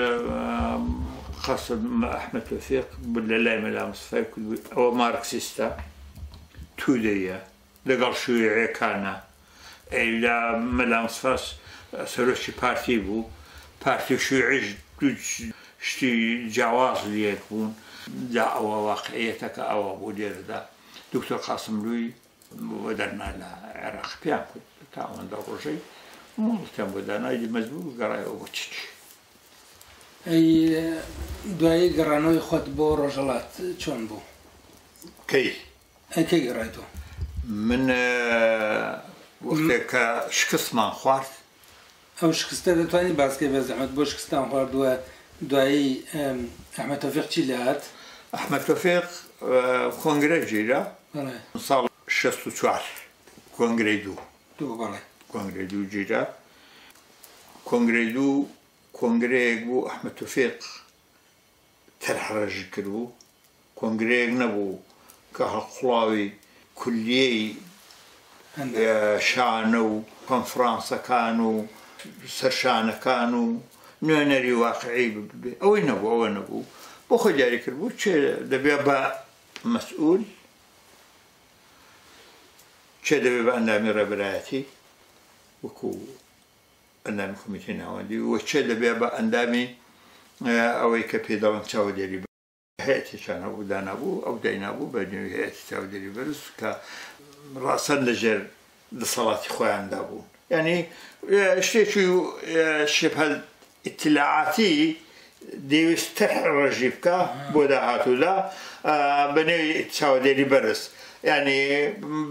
قاسم احمد توفيق بالله ملا مصطفى او ماركسيستا توديا لقال شيوعي كان إلا ملا مصطفى سروشي بارتي بو بارتي شيوعي شتي جواز اللي يكون دعوة واقعيتك أو أبو دير دا دكتور قاسم لوي ودرنا العراق بيان تعاون دور شيء ممكن بدنا يجي مزبوط قراي وبتشي أي دعاء قرانو يخد بو رجلات شون بو كي كي قرايتو من وقتك شخص ما خوارد أو شخص تاني بس كيف زعمت بو شخص تاني خوارد دعاء أحمد توفيق تشيلات أحمد توفيق كونغري جيلا صار 64 كونغري دو بالله كونغري دو جيلا كونغري بو أحمد توفيق ترحرج كربو كونغري نبو كهالقلاوي كلية شانو كونفرانسا كانوا سرشانة كانوا نونري واقعي أو نبو بخو جاري كربو شيء دبي با مسؤول شيء دبي با أنامي ربراتي وكو أنامي كوميتين هواندي وشيء دبي با أنامي أو كبيدا تشاو ديري هاتي كان أبو دانابو أو دينابو بعدين هاتي تشاو ديري برس رأسا لجر لصلاة خوان دابون يعني شو شبه الاطلاعاتي دي استحرج بك بوداعاتو لا بني تساوي ديري برس يعني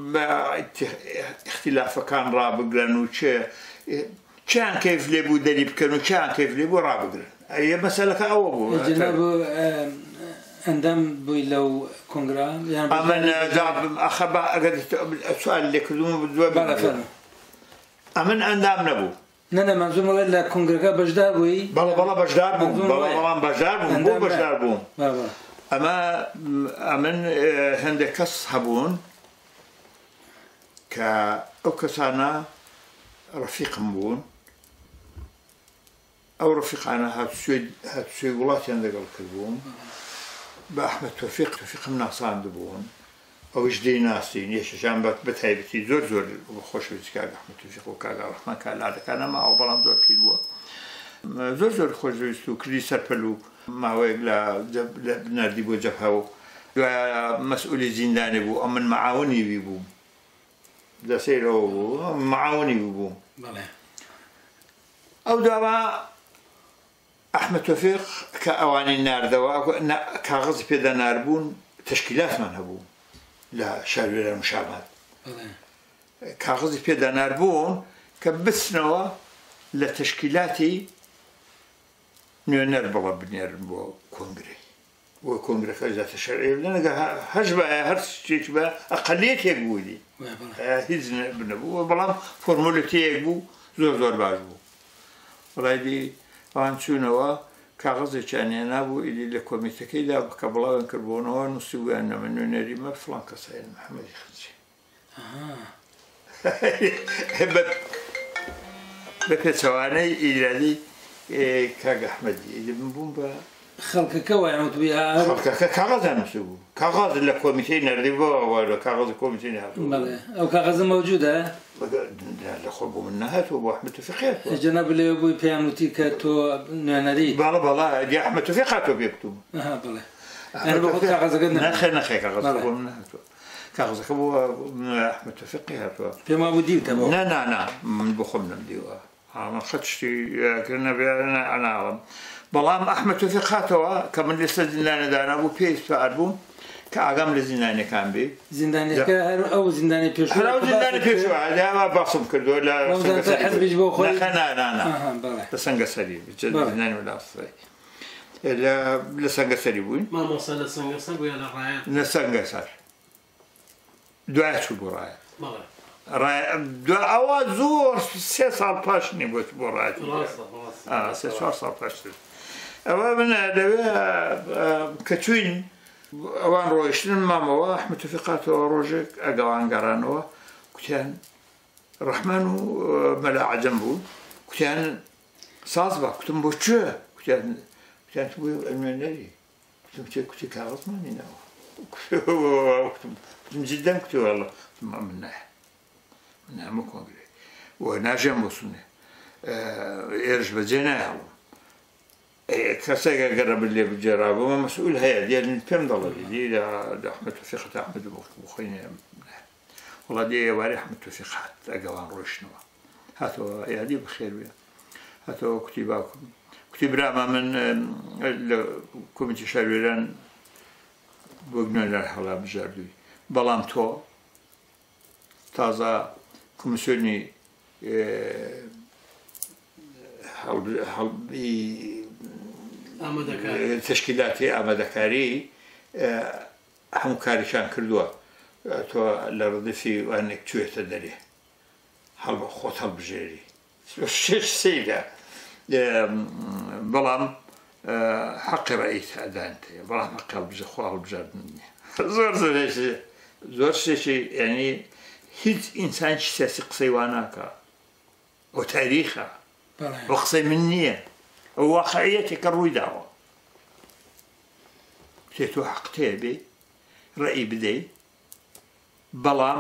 اختلاف كان رابق لانه كان كيف ليبو ديري بكانو كان كيف ليبو رابق لان اي مسألة كأوبو جناب عندم بيلو كونغرا يعني أمن جاب أخبا السؤال اللي كلهم بدو أمن عندم نبو نانا منظوم ولا كونغرا بجدار بوي بلا بجدار بوم بلا بجدار بوم بجدار بوم أما أمن هندك هبون كأكسانا رفيق بون ئەو ڕفیقانە هاتوچێ وڵاتیان لەگەڵ کردبووم بە ئەحمەد تۆفیقم ناساندبوون ئەوش دەی ناسین یەشەشان بە تایبەتی زۆر خۆشەویستی کاک ئەحمەد تۆفیق و کاک ڕەحمان کالادەکانە ماوە بەڵام زۆر پیر بووە زۆر خۆشەویست و کردی سەرپەل و ماوەیەک لە نردی بۆ جەبهە و دوایە مەسئولی زیندانی بوو ئەو من مەعاونی وی بووم دەسەیرەوە بوو مەعاونی بووم ئەو داوا ئەحمەد تۆفیق کە ئەوانەی ناردەوە کاغەزی پێدا ناربوون تەشکیلاتمان هەبوو لە شارێرە مشامات کاغەزی پێدا ناربوون کە بچنەوە لە تەشکیلاتی نوێنەر بەڵە بنێرن بۆ کۆنگرەی بۆ کۆنگرەکە زیاتر شەرعی لەنەگە هەش بە هەر شتێک بە ئەقەلیەتێک بووی هیچ بنەبوو بەڵام فۆرمۆلەتەیەک بوو زۆر باش بوو وڵای دی ئەوان چوونەوە کاغەزێکیان هێنابوو ئیدی لە کۆمیتەکەیدا کە بڵاویان کردبوونەوە نووسی بوویان نەمە نوێنەری مە فڵان کەسایە محەممەدی خزی بە پێچەوانەی ئیرادی کاک ئەحمەدی ئیدی من بووم بە خەڵکەکە وایەوتبی خەڵکەکە کاغەزیان نووسی بوو کاغەز لە کۆمیتەی نەردیبەوە لە کاغەزی کۆمیتەی هاتووە ئەو کاغەزە مەوجودە لە خۆ بۆ من نەهاتوە بۆ ئەحمەد تۆفیق جەناب لێ بووی پێیان وتی کە تۆ نوێنەری بەڵە دی ئەحمەد تۆفیق هاتووە پێ کتوم نەخێ کاغەز بۆ من نەهاتووە کاغەزەکە بۆ ئەحمەد تۆفیقی هاتووە پێما بوو دیوتەوە نا من بۆ خۆم نەمدیوە خەت شتی نەبێناڵم بەڵام ئەحمەد تۆفیق هاتەوە کە من لەسەر زیندانەدانا بوو پێی سوار بووم کە ئاگام لە زیندانەکان بێ زیندانەکە ئەو زیندانی پێشوە باسم کردووە لە لە سەنگەسەری زیندانی وڵاتسەری لە سەنگەسەری بووین لە سەنگەسەر دوای چوو بۆ ڕایە ئەوە زۆر 3 ساڵ پاش نێبووە بۆ ڕایەتی 4 ساڵ پاشتر ئەوە من لەوێ کە چوین ئەوان ڕۆیشتن مامەوە ئەحمەد تۆفیق هاتەوە ڕۆژێک ئەگەوان گەڕانەوە کوتیان ڕەحمان و مەلا عەجەم بوون کوتیان ساز بە کوتم بۆ چێ کوتیان بۆ نوێنەری کوتی کاغەزمانی ناوە کوتم جددەن کوتی وەڵڵا من نایە من هەموو کۆنگرێ وە ناژێم بۆ سونێ ئێرش بەجێ نایهەڵم کەسێکە گەڕە لێ بجێرابوومە مەسئول هەیە دیێن پێم دەڵێ دی لە ئەحمەد تۆفیق ئەحمەد بخۆینێ وڵا دێ ئێوارەی ئەحمەد تۆفیق هات ئەگەڵان ڕۆیشتنەوە هاتەوە یادی بەخێر بێ هاتەوە کوتی باوکم کوتی برامە من لە کۆمیتی شارێران بۆ نوێنەر هەڵا بژاردووی بەڵام تۆ تازە کۆمیسیۆنی تشکیلاتی ئامادەکاری هەموو کاریشان کردووە تۆ لە ڕدەفی وانێک کوێتە دەرێ خۆت هەڵبژێری 6 سەیدا بەڵام حەقی ڕێیت ئەدانت بەڵام خۆ هەڵبژاردن نییە زۆر شتێکی یعنی هیچ ئینسانشی سیاسی قسەی وا ناکە ئەو تاریخە ئەو قسەی من نییە ئەو واقعیەتێکە ڕووی داوە پێ تۆ حەقتەیە بێ ڕێی بدەیت بەڵام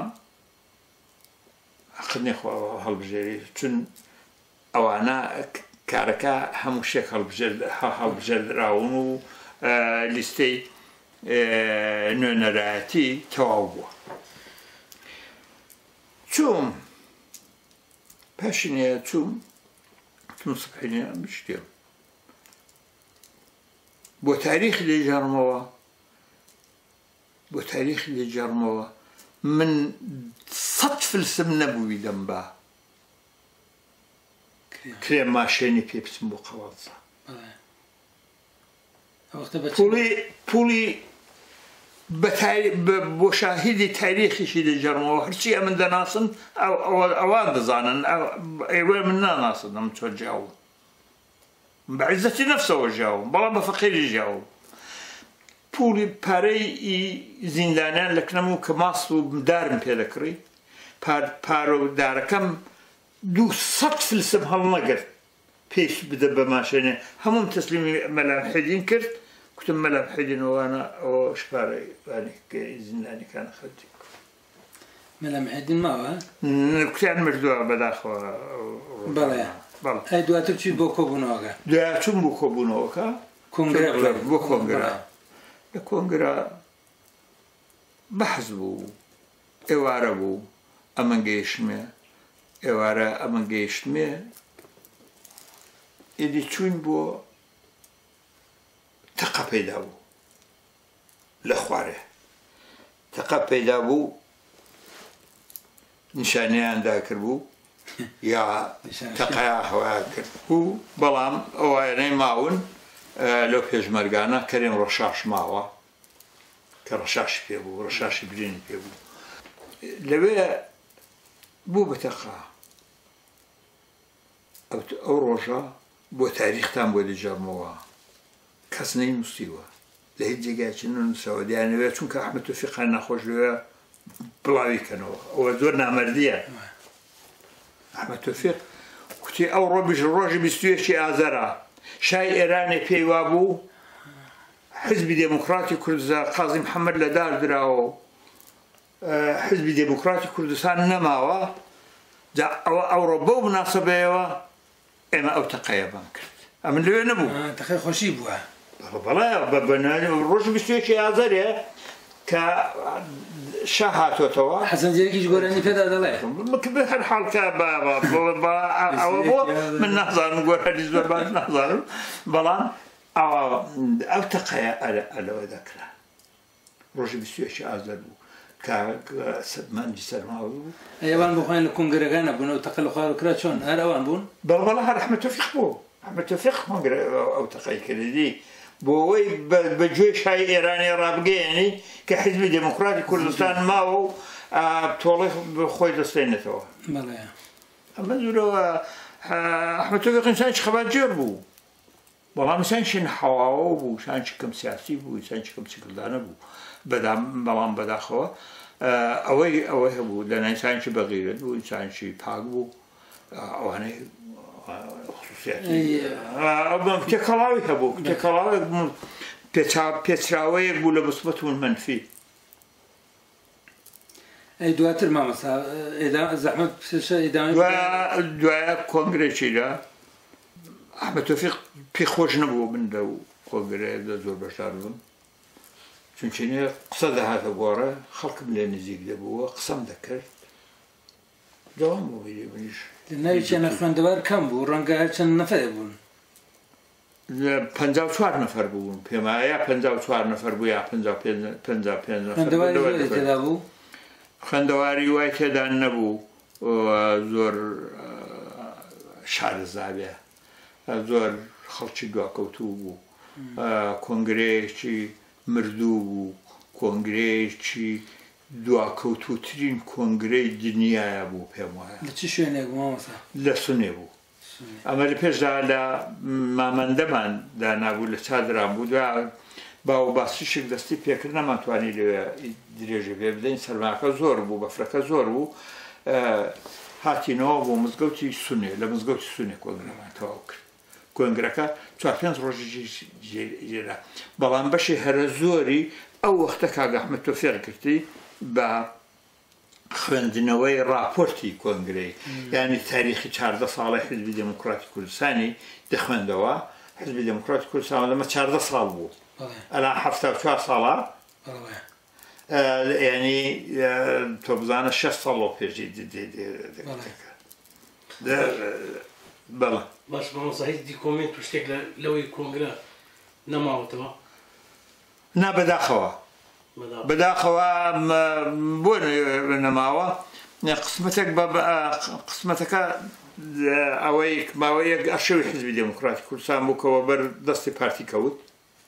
حەقت نێخوا هەڵبژێری چون ئەوانە کارەکە هەموو شێک هەڵبژێردراون و لیستەی نوێنەرایەتی تەواو بووە چووم پاشینێ چووم سبحینێ بشتێم بۆ تاریخی لێجارمەوە من 100 فلسم نەبووی دەمبا کرێم ماشێنی پێ بچم بۆ قەڵەزە پوڵی بۆ شاهیدی تاریخیشی لێجارمەوە هەرچی ئەمن دەناسن ئەوان دەزانن ئێوە من ناناسن ئەم چۆ جاوم بەعیزەتی نەفسەوە ژاوم بەڵام بە فەقیری ژاوم پوڵی پارەی زیندانیان لە کنەموو کە ماست و دارم پێ دەکڕی پارە و دارەکەم 200 فلسم هەڵ نەگرت پێش بدە بە ماشێنێ هەموم تەسلیمی مەلام حەدین کرد کوتم مەلام حەدینەوەوانە ئەوە شپارەی زیندانیەکان خەڵکی مەلام حەدین ماوە کوتیان مردووە بەداخەوە بەڵێ ئەی دواتر چیت بۆ کۆبوونەوەکە دوای چوون بۆ کۆبوونەوەکە بۆ کۆنگرا لە کۆنگرا بەحث بوو ئێوارە بوو ئەمە گەیشتمێ ئێوارە ئەمە گەیشتمێ ئیدی چوین بۆ تەقە پەیدا بوو لە خوارێ تەقە پەیدا بوو نیشانیاندا کرد بوو یا تەقەیا هەوای کرد بوو بەڵام ئەوانەی ماون لەو پێشمەرگانە کەرێن ڕەشاش ماوە کە ڕەشاشی پێ بوو ڕەشاشی برینی پێ بوو لەوێ بوو بە تەقا ئەو ڕۆژە بۆ تاریختان بۆ دەجارمەوە کەس نەینووسیوە لە هیچ جێگایکی نووسەوە دیانەوێت چونکە ئەحمەد تۆفیقیان نەخۆش لەوێ بڵاویکەنەوە ئەوە زۆر نامەردیە ئەحمەد تۆفیق کوتی ئەو ڕۆژی 21 ئازەرە شای ئێرانێ پێی وا بوو حزبی دموکراتی کوردستان قازی محەممەد لە داردراوە حزبی دموکراتی کوردستان نەماوە ئەوڕۆ بەو مناسبەیەوە ئێمە ئەو تەقەیەبان کرد ئەمن لەوێ نەبوو تەقەی خۆشی بووە بەڵێ ڕۆژی 21 ئازەرێ کە شاه هاتۆتەوە حەسەن جێرەکیش گۆرانی پێدا دەڵێ هەر حاڵکە ئەوە بۆ من نازانم گۆرانی زۆر باش نازانم بەڵام ئەو تەقەیە ئەلەوە دەکرا ڕۆژی 21 ئازەر بوو مانجی سەرماوە بوو ئەوان بخۆیان لە کۆنگرەکانە بوون و تەقە لە خوار کرا چۆن هەر ئەوان بوون بەڵێ هەر ئەحمەد تۆفیق بوو ئەحمەد تۆفیق ئەو تەقەی کردی بۆ ئەوەی بەگوێ شای ئێرانی ڕابگەیەنی کە حیزبی دموکراتی کوردستان ماوە و تۆڵی خۆی دەستێنێتەوە ئەمە زورەوە ئەحمەد تۆفیق ئینسانێکی خەباتجێر بوو بەڵام ئینسانێکی نەحەواوە بوو ئینسانێکی کەم سیاسی بوو ئینسانێکی کەم چکردانە بوو بەڵام بەداخەوە ئەوەی هەبوو لەنای ئینسانێکی بەغیرەت بوو ئینسانێکی پاک بوو ئەوانەی کتێکەڵاوی هەبوو کتێکەڵاوێک پێچراوەیەک بوو لە بەسبەت و منفی ئەی دواتر مامەسا زەحمەت دوایە کۆنگرێکیدا ئەحمەد تۆفیق پێی خۆش نەبوو من لەو کۆنگرەیەدا زۆر بەشدار بووم چونچینێ قسە دەهاتە گۆڕە خەڵکم لێ نزیک دەبووە قسەم دەکرد دەوام بوو منیش ناوی چێنە خوێندەوار کەم بوو ڕەنگە چەند نەفەرێ بوون 54 نەفەر بوون پێمایە 54 نەفەر بوو یا 55 تێدا بوو خوێندەواری وای تێدا نەبوو زۆر شارەزاوێ زۆر خەڵکی دواکەوتوو بوو کۆنگرەیەکی مردوو بوو کۆنگرەیەکی دواکەوتوترین کۆنگرەی دنیایە بوو پێم وایە لە چ شوێنێک مامەسا لە سونێ بوو ئەمە لە پێشدا لە مامەندەمان دانابوو لە چادران بوو باو باسیشێک دەستی پێکرد نەماتوانی لەوێ درێژە پێ بدەین سەرماکە زۆر بوو بەفرەکە زۆر بوو هاتینەوە بۆ مزگەوتی سونێ لە مزگەوتی سونێ کۆنگرەمان تەواو کرد کۆنگرەکە 4-5 ڕۆژی ژێرا بەڵام بەشی هەرە زۆری ئەو وەختە کاگە ئەحمەد تۆفیق کردی بە خوێندنەوەی راپۆرتی کۆنگرەی یعنی تاریخی 14 ساڵی حزبی دموکراتی کوردستانی دەخوێندەوە حزبی دموکراتی کوردستان لەمە 14 ساڵ بوو ئەلان 74 ساڵە ینی تۆ بزانە 6 ساڵەوە پێشی بەڵێ باش مامۆستا کۆمنت و شتێک لەوەی کۆنگرە نەماوەتەوە بەداخەوە بۆ نەماوە قسمەتەکە ئەوەی ماوەیەک ئەرشەوی حزبی دموکراتی کوردستان بووکەوە بەر دەستی پارتی کەوت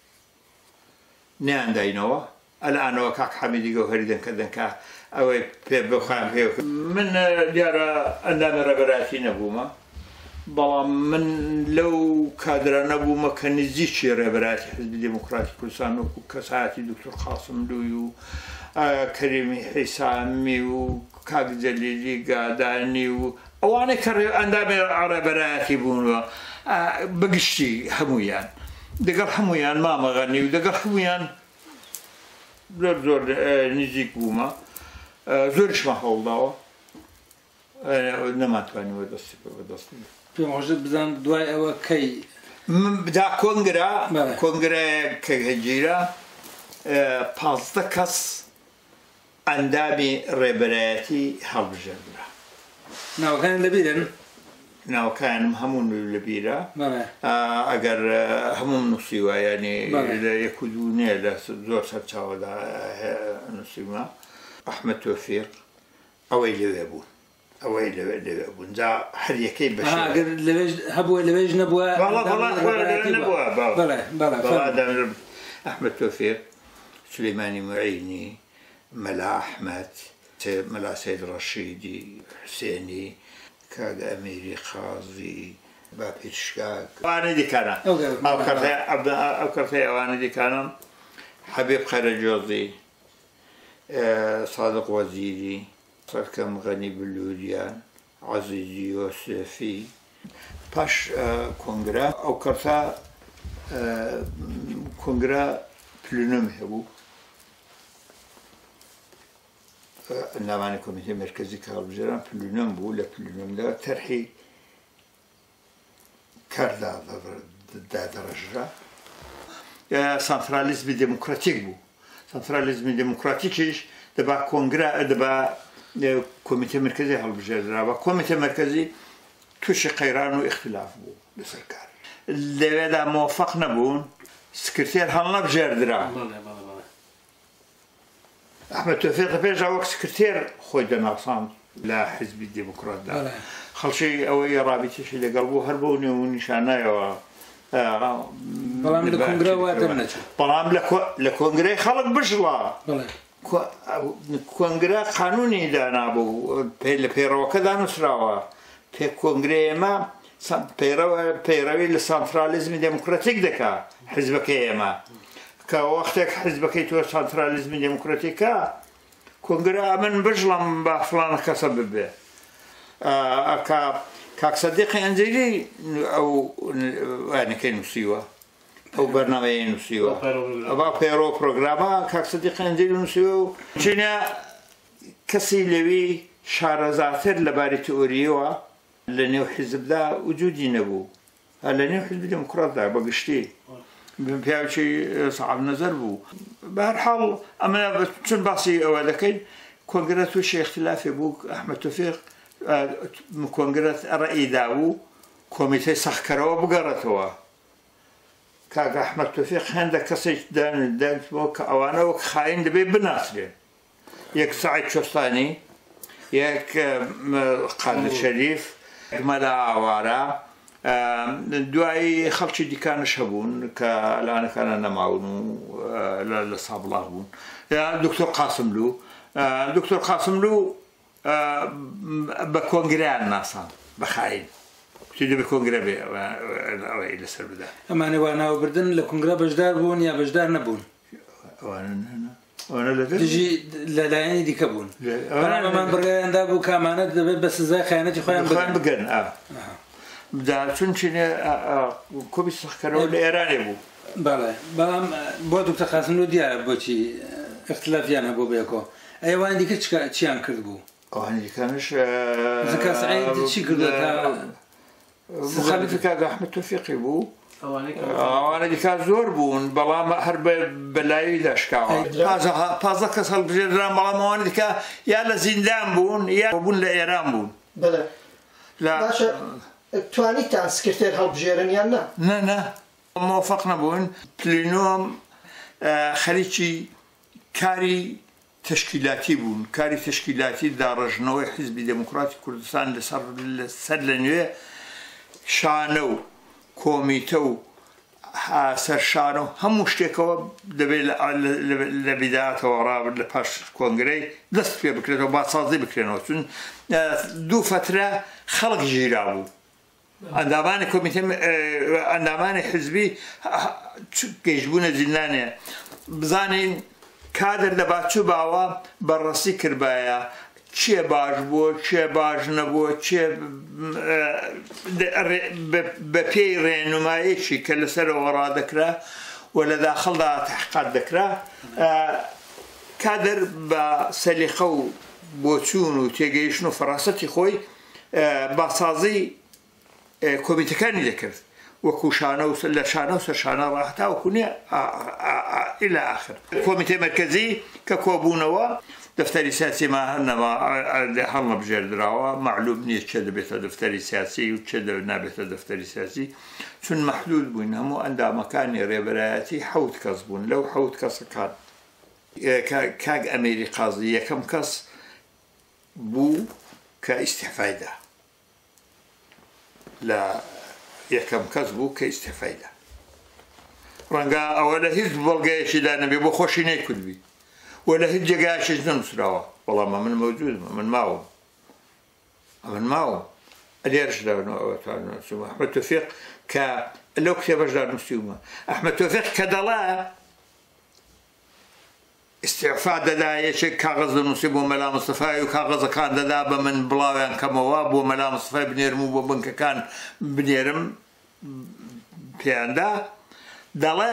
نیانداینەوە ئەلانەوە کاک حەمیدی گەوهەری دەنکە ئەوەی پێ بخوایان پێ من دیارە ئەندامە ڕێبەراتی نەبوومە بەڵام من لەو کادرە نەبوومە کە نزیکی ڕێبەراتی حزبی دموکراتی کوردستان وەکو کەساتی دکتۆر قاسملووی و کەریمی حیسامی و کاک جەلیلی گادانی و ئەوانەی کە ئەندامی ڕێبەراتی بوونەوە بەگشتی هەمویان دەگەڵ هەمویان مامەغەنی و دەگەڵ هەمویان زۆر نزیک بوومە زۆرشمە هەوڵداوە نەماتوانیوە دەستی پێم خۆشت بزان دوای ئەوە کەی دا کۆنگرەیە کە هەجیرە 15 کەس ئەندامی ڕێبەرایەتی هەڵبژێردرا ناوەکان لەبیرن ناوەکانم هەموو لەبیرە ئەگەر هەموو نووسیوە ینی لە یەک و دوو نییە لە زۆر سەرچاوەدا نووسیمە ئەحمەد تۆفیق ئەوەی لەوێ بوون ئەوەی لەوێ بوون جا هەر یەکەی بەشەگەر لەوێژ هەبووە لەوێژ نەبووە ئەحمەد تۆفیق سلەیمانی معینی مەلا ئەحمەد مەلا سەید ڕەشیدی حوسێنی کاگە ئەمیری قازی با پێشکاک ئەوانەی دیکانە ئەو کەرتەی ئەوانەی دیکانم حەبیب خەرەجۆزی صادق وەزیری سەرکەم غەنی بلووریان عەزیزی یۆسێفی پاش کۆنگرە ئەو کەرتە کۆنگرە پلنۆم هەبوو ئەندامانی کۆمیتەی مرکزی کە هەڵبژێران پلنۆم بوو لە پلنۆمدا تەرحی کاردا دادەڕژرا سانترالیزمی دموکراتیک بوو سانترالیزمی دموکراتیکیش دەبا کۆنگرە دەبا کۆمیتە مرکزی هەڵبژێردرا بە کۆمیتە مرکزی تووشی قەیران و اختلاف بوو لەسەر کار لەوێدا موفق نەبوون سکرتێر هەڵنەبژێردرا ئەحمەد تۆفیق پێش وەک سکرتێر خۆی دەناساند لە حیزبی دموکراتدا خەڵکی ئەوەی رابطێشی لەگەڵ بوو هەر بۆ نێو نیشانایەوە بەڵام لە کۆنگرە واتر نەچوو بەڵام لە کۆنگرەی خەڵک بژڵا کۆنگرە قانونی دانابوو لە پەیڕەوەکەدا نووسراوە پێ کۆنگرە ئێمە پەیڕەوی لە سانترالیزمی دموکراتیک دەکا حیزبەکەی ئێمە کە وەختێک حیزبەکەی تۆ سانترالیزمی دموکراتیکە کۆنگرە من بژڵم بە فڵانە کەسە ببێ کاک سەدیقی ئەنجەری ئەو وانەکەی نووسیوە ئەو بەرنامەیە نووسیوە ئەوە پەیڕۆ پرۆگرامە کاک سەدیقی ئەنجەری نووسیوە و چینە کەسی لەوی شارەزاتر لەباری تئۆریەوە لە نێو حیزبدا وجودی نەبوو لە نێو حیزبی دموکراتدا بەگشتی پیاوی سەعاب نەزەر بوو بەهەرحاڵ ئەمە چون باسی ئەوە دەکەین کۆنگرە تووشی اختلافی بوو ئەحمەد تۆفیق کۆنگرە ڕەئیدا بوو کۆمیتەی سەختکەرەوە بگەڕێتەوە کاک ئەحمەد تۆفیق هەندێک کەسێک دانیشتبووە کە ئەوانە وەک خاین دەبێت بناسرێن یەک سەعید شۆستانی یەک قادر شەریف مەلا ئاوارە دوایی خەڵکی دیکانش هەبوون کە لەوانەکانە نەماون و لە سابڵاغ بوون دکتۆر قاسملوو دکتۆر قاسملوو بە کۆنگرەیان ناسان بە خاین دەبێت کۆنگرە بێ ئەوەی لەسەر بدا ئەمانە وا ناوبردن لە کۆنگرە بەشدار بوون یا بەشدار نەبوون دژی لەلایەنی دیکە بوون بەڵامەمان بڕیاندا بوو کامانە دەبێت بە سزای خیانەتی خۆیان بگەن چونچینێ کۆبی سەختکەرەوە لە ئێرانێ بوو بەڵام بۆ دوکتە قاسملوو دیارە بۆچی اختلافیان هەبوو بێکۆ ئەوان دیکە چیان کرد بوو ئەوانی دیکانش زکا سەعید چی کردووە تا مخالفی کاک ئەحمەد تۆفیقی بوو ئەوانە دیکا زۆر بوون بەڵام هەر بەلایوی داشکاوە 15 کەس هەڵبژێردران بەڵام ئەوانە دیکە یا لە زیندان بوون یا بوون لە ئێران بوون باشە توانیتان سکرتێر هەڵبژێرن یان نا نه موفق نەبوون پلینۆم خەریکی کاری تشکیلاتی بوون کاری تشکیلاتی داڕژنەوەی حیزبی دموکراتی کوردستان لەسەر لە نوێ شانە و کۆمیتە و سەرشانە و هەموو شتێکەوە دەبێت لە بیداتەوە ڕابرد لە پاش کۆنگرەی دەست پێ بکرێتەوە باسازی بکرێنەوە چون دوو فترە خەڵک ژیرا بوو ئەندامانی کۆمیتە ئەندامانی حیزبی گەیشتبوونە زیندانێ بزانین کادر دەبات چوو باوە بەڕەسی کردبایە چێ باش بووە چێ باش نەبووە چێ بە پێی ڕێنمایەکی کە لەسەرەوە ڕادەکرا و لە داخڵدا تحقیقات دەکرا کادر بە سەلیقە و بۆچوون و تێگەیشتن و فەراسەتی خۆی باسازی کۆمیتەکانی دەکرد وەکو شانە و لە شانە و سەرشانە ڕاهتا وەکو نییە ئیلا ئاخر کۆمیتەی مەرکەزی کە کۆبوونەوە دەفتەری سیاسیمان هەرنەما هەڵنەبژێردراوە معلوم نییە چێ دەبێتە دەفتەری سیاسی و چێ نابێتە دەفتەری سیاسی چون مەحدود بووین هەموو ئەندامەکانی ڕێبەرایەتی 7 کەس بوون لەو 7 کەسەکان کاک ئەمێری قازی یەکەم کەس بوو کە ئیستیفایدا لە یەکەم کەس بوو کە ئیستیفایدا ڕەنگە ئەوە لە هیچ بەڵگەیەکیدا نەبێ بۆ خۆشی نەیکردبی ولا هیچ جێگایشیش نەنووسراوە بەڵام من موجودم من ماوم ئەلێرشدا ئەوەتانووسمە ئەحمەد تۆفیق کە لەو کتێبەشدا نووسیومە ئەحمەد تۆفیق کە دەڵا استعفا دەدا یەکێک کاغەز دەنووسی بۆ مەلا مستەفای و کاغەزەکان دەدا بە من بڵاویان کەمەوە بۆ مەلا مستەفای بنێرم و بۆ بنکەکان بنێرم پێیاندا دەڵێ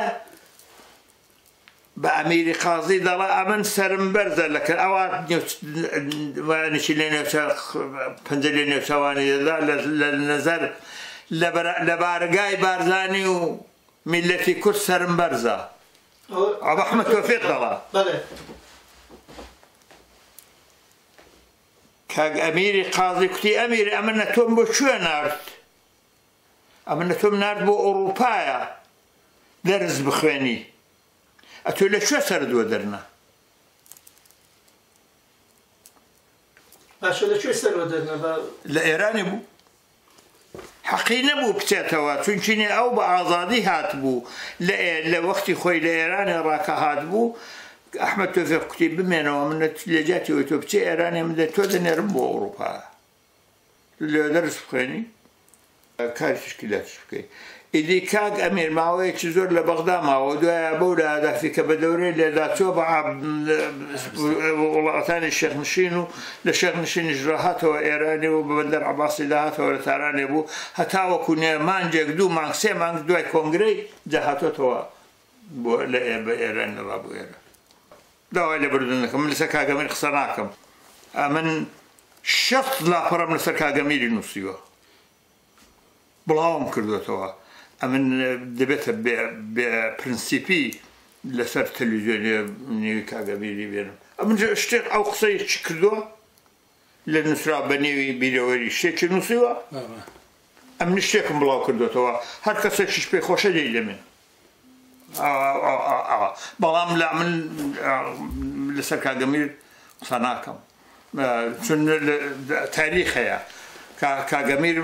بە ئەمیری قازی دەڵێ ئەمن سرم بەرزە لەکە ئەوە نشی لێ پەنجە لێ نێوچەوانی دەدا لە نەزەر لە بارگای بارزانی و میلەتی کورد سرم بەرزە ئەوە ئەحمەد تۆفیق دەڵا کاک ئەمیری قازی کوتی ئەمیری ئەمن نەتۆم بۆ کوێ نارد ئەمن نەتۆم نارد بۆ ئەوروپایە دەرز بخوێنی ئەتۆ لەکوێ سەردووە دەرنا باشە لەکوێ سەرەوە دەرنا لە ئێرانی بوو حەقی نەبوو بچێتەوە چونچینێ ئەو بە ئازادی هات بوو لە وەختی خۆی لە ئێرانی ڕاکە هات بوو ئەحمەد تۆفیق کوتی بمێنەوە من لە جاتیەوە تۆ بچێ ئێرانی من تۆ دەنێرم بۆ ئەوروپا لێ دەرس بخوێنی کاری تشکیلاتش بکەیت ئیدی کاک ئەمیر ماوەیەکی زۆر لە بەغدا ماوە دوایە بەو لە ئادافی کە بە دەورەی لێداچۆ بە وڵاتانی شێخنشین و لە شێخنشینیش ڕاهاتەوە ئێرانی و بە بەندەر عەباسی داهاتەوە لە تارانێ بوو هەتا وەکو مانجێک 2 مانگ 3 مانگ دوای کۆنگرەی جاهاتۆتەوە بە ئێرانی ڕابوو ئێرە داوای لە بردن دەکەم من لەسەر کاک ئەمیر قسە ناکەم من 6 لاپەڕەم لەسەر کاک ئەمیری نووسیوە بڵاوم کردوێتەوە ئەمن دەبێتە پرینسیپی لەسەر تەلەڤیزیۆنی کاک ئەمیری بێنم ئەمن شتێک ئەو قسەی چی کردووە لە نووسرا بە نێوی بیرەوەری شتێکی نووسیوە ئەمن شتێکم بڵاو کردوێتەوە هەر کەسێکیش پێی خۆشە دەی دەمێن بەڵام لا من لەسەر کاک ئەمیر قسە ناکەم چون تاریخ هەیە کاک ئەمیر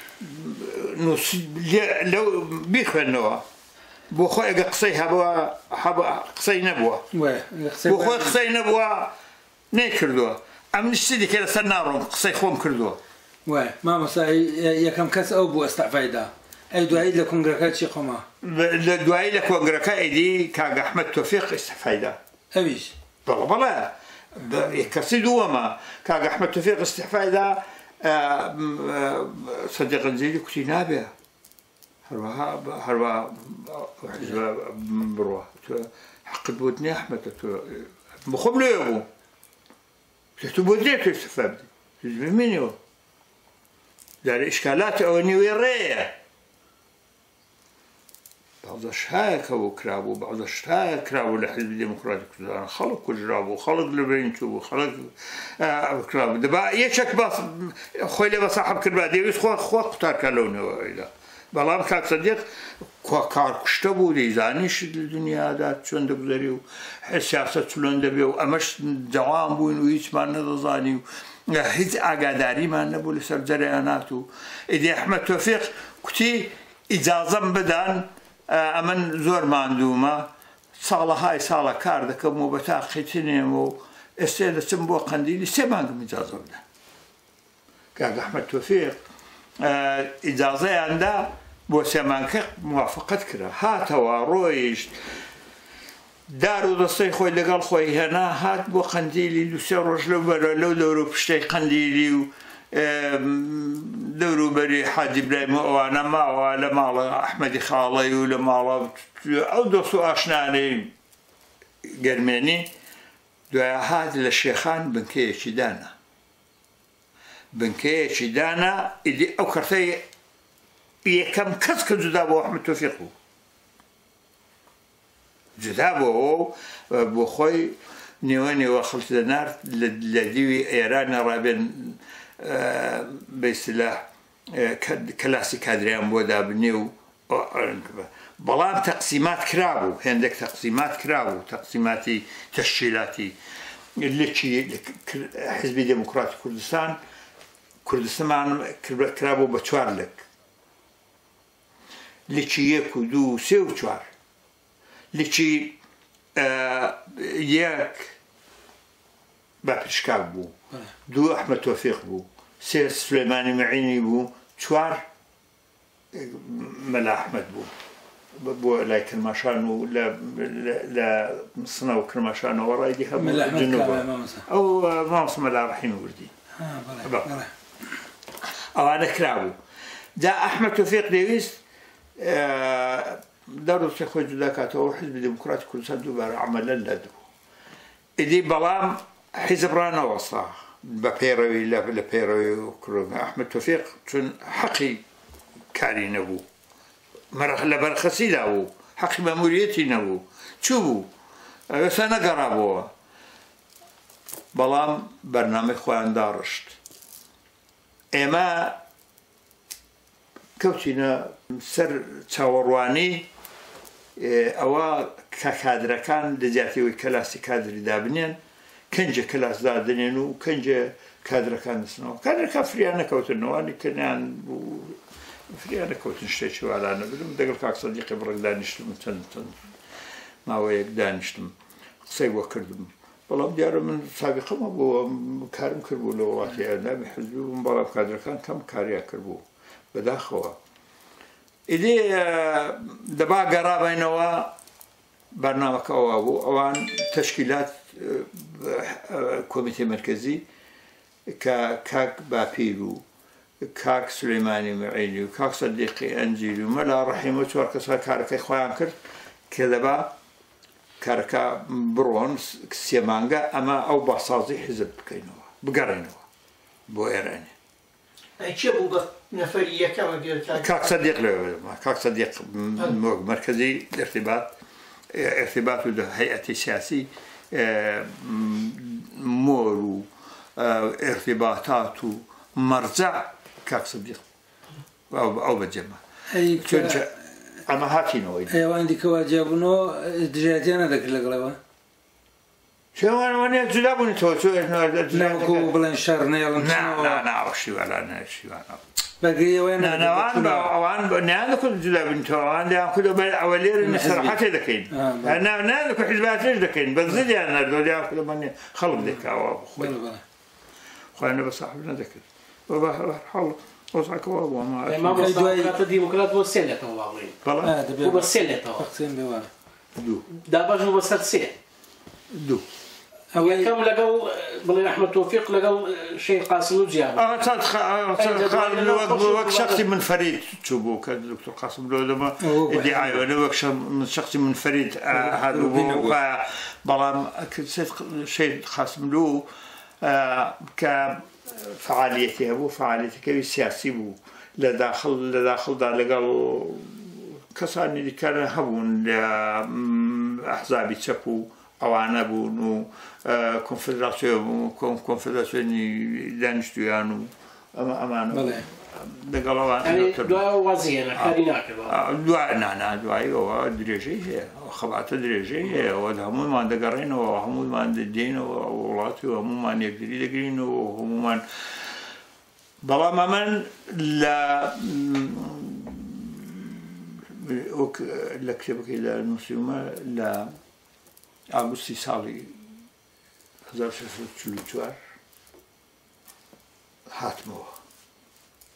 لەو بیخوێنەوە بۆ خۆی ئەگە قسەی هەبووە قسەی نەبووە بۆ خۆی قسەی نەبووە نەیکردووە ئەم شتی دیکە لەسەر ناڕۆم قسەی خۆم کردووە مامۆسای یەکەم کەس ئەو بووە ئەستەعفایدا ئەی دوایی لە کۆنگرەکە چی خۆما لە دوایی لە کۆنگرەکە ئەیدی کاک ئەحمەد تۆفیق ئیستیفایدا ئەویش بەڵێ کەسی دووەمە کاک ئەحمەد تۆفیق ئیستیفایدا صدیق زەیدی کوتی نابێ هەروە بڕوە حەقت بۆت نییە ئەحمەدە تۆ بخۆم لێ بوو تۆ بۆ دێت تۆ ئیستیفا بدەی بمێنەوە دارە ئیشکالاتی ئەوە نیوەی ڕێیە بعضە شتایەکە بۆ کرابوو بعضە شتایە کرابوو لە حیزبی دموکراتی کوردستان خەڵک کوژرابوو خەڵک لەبەرین چوو خەڵک کرابوو دەبا یەکێک خۆی لێ بەساحەب کرد با دەویست خۆ قوتارکە لەو نێوەیەدا بەڵام کاک سەدیق کارکوشتە بوو دەیزانیش لە دنیادا چۆن دەگوزەری و سیاسەت چلۆن دەبێ و ئەمەش جەوان بووین و هیچمان نەدەزانی و هیچ ئاگاداریمان نەبوو لەسەر جەرەیانات و ئیدی ئەحمەد تۆفیق کوتی ئیجازەم بدەن ئەمن زۆر ماندوومە ساڵەهای ساڵە کار دەکەم و بە تاقیتنێم و ئێستا دەچم بۆ قەندیلی 3 مانگم ئیجازە بدەن کاک ئەحمەد تۆفیق ئیجازەیاندا بۆ 3 مانگە موافقەت کرا هاتەوە ڕۆیشت دار و دەستەی خۆی لەگەڵ خۆی هێنا هات بۆ قەندیلی دووسێ ڕۆژ لەو دەورە پشتەی قەندیلی و دەوروبەری حاجی برایم و ئەوانە ماوە لە ماڵە ئەحمەدی خاڵەی و لە ماڵە ئەو دۆست و ئاشنانەی گەرمێنی دوایە هات لە شێخان بنکەیەکی دانا بنکەیەکی دانا ئیدی ئەو کەرتەی یەکەم کەس کە جودا بۆ ئەحمەد تۆفیق بوو جدا بۆ خۆی نێوە خەڵک دەنارد لە دیوی ئێرانە ڕابێن بەیسلاح کەلاسی کادریان بۆ دابنێ و بەڵام تەقسیمات کرابوو هێندێک تەقسیمات کرابوو تەقسیماتی تەشکیلاتی لێکی حزبی دموکراتی کوردستان کرابوو بە 4 لەک لێکی 1 و 2 و 3 و 4 لێکی 1 باپشکاک بوو 2 ئەحمەد تۆفیق بوو 3 سلێمانی مەعینی بوو 4 مەلا ئەحمەد بوو بۆ لای کرماشان و لە سنە و کرماشانەوە ڕایدی هەبوو جنوبە ئەو مامۆستا مەلا ڕەحیمی وردی ئەوانە کرابوو جا ئەحمەد تۆفیق دەویست دەڕۆستی خۆی جودا کاتەوە حزبی دموکراتی کوردستان دووبارە عەمەلەن لەدبوو ئیدی بەڵام حیزب ڕانەوەستا بە پێڕەوی لە پێڕەوی ئەحمەد تۆفیق چون حەقی کاری نەبوو لە بەرخەسیدا بوو حەقی مەموریەتی نەبوو چوو بوو ئێستا نەگەڕابەوە بەڵام بەرنامەی خۆیان داڕشت ئێمە کەوتینە سەر چاوەڕوانی ئەوە کە کادرەکان لەجیاتیەوەی کەلاسی کادری دابنێن کەنجە کەلاس دادنێن و کەنجە کادرەکان دەستنەوە کادرەکان فریان نەکەوتنەوەی کەنیان فریان نەکەوتن شتێکی وادانە بدم دەگەڵ کاک سەدیقی بڕێک دانیشتم چەند ماوەیەک دانیشتم قسەی بۆ کردم بەڵام دیارە من سابقەمە بۆ کارم کردبوو لە وڵاتی ئەندامی حزبی بووم بەڵام کادرەکان کەم کاریا کردبوو بەداخەوە ئیدی دەبا گەڕابینەوە بەرنامەکە ئەوە بوو ئەوان تەشکیلات کۆمیتێ مەرکەزی کە کاک باپیر و کاک سلێمانی مەعینی و کاک سەدیقی ئەنجیری و مەلا ڕەحیم و 4 کەسە کارەکەی خۆیان کرد کە دەبا کارەکە بڕۆن 3 مانگە ئەمە ئەو باسازی حزب بکەینەوە بگەڕێنەوە بۆ ئێرانێ چێ بوو بە نەفەری یەکەمە کاک سەدیق لەوێ کاک سەدیق مرکزی ارتباط و هەیئەتی سیاسی مۆر و ارتباطات و مەرجع کاک سەدیق ئەو بەجێمە ئەمە هاتینەوەی ئێوان دیکەوا جیابوونەوە دژایەتیان نەدەکرد لەگەڵەوە شێوانوانێت جودا بوونی تۆ بڵێن شەڕ نێڵم شیوانە ئەوان نیان دەکرد جودا بن تۆ ئەوان دیان کردو ئەوە لێرە سەرحەتێ دەکەین نادەکرد حیزباتێش دەکەین بە زیدیان نەردۆ دیان کردو خەڵک دێکاوە خۆیانە بە ساحب نەدەکرد بەهەرحاڵ ڕۆژاکەوە بووە مامۆستا دیموکرات بۆ 3 لێتەوە واڵێن بۆ 3 لێتەوە دابەش بۆ سەر 3 یەکەم لەگەڵ بڵێن ئەحمەد تۆفیق لەگەڵ شەیخ قاسم و جیاب وەک شخصی منفەرید چوو بوو کە دکتۆر قاسم لۆ دەمە ئیدعایەوە وەک شخصی منفەرید هاتبوو بوو بەڵام شەیخ قاسم لۆ کە فعالیەتی هەبوو فعالیەتەکەوی سیاسی بوو لە داخڵدا لەگەڵ کەسانی دیکارە هەبوون لە ئەحزابی چەپ و ئەوانە بوون و کۆنفدراسیۆنی دانیشتویان و ئەمانە لەگەڵەوان دوایەوە درێژەی هەیە خەباتە درێژەی هەیە ئەوە هەموومان دەگەڕێنەوە هەموومان دەدێنەوە وڵاتی و هەموومان یەکتری دەگرینەوە هەموومان بەڵام ئەمەن لە کتێبەکەی لە نووسیومە لە ئاگوستی ساڵی 1644 هاتمەوە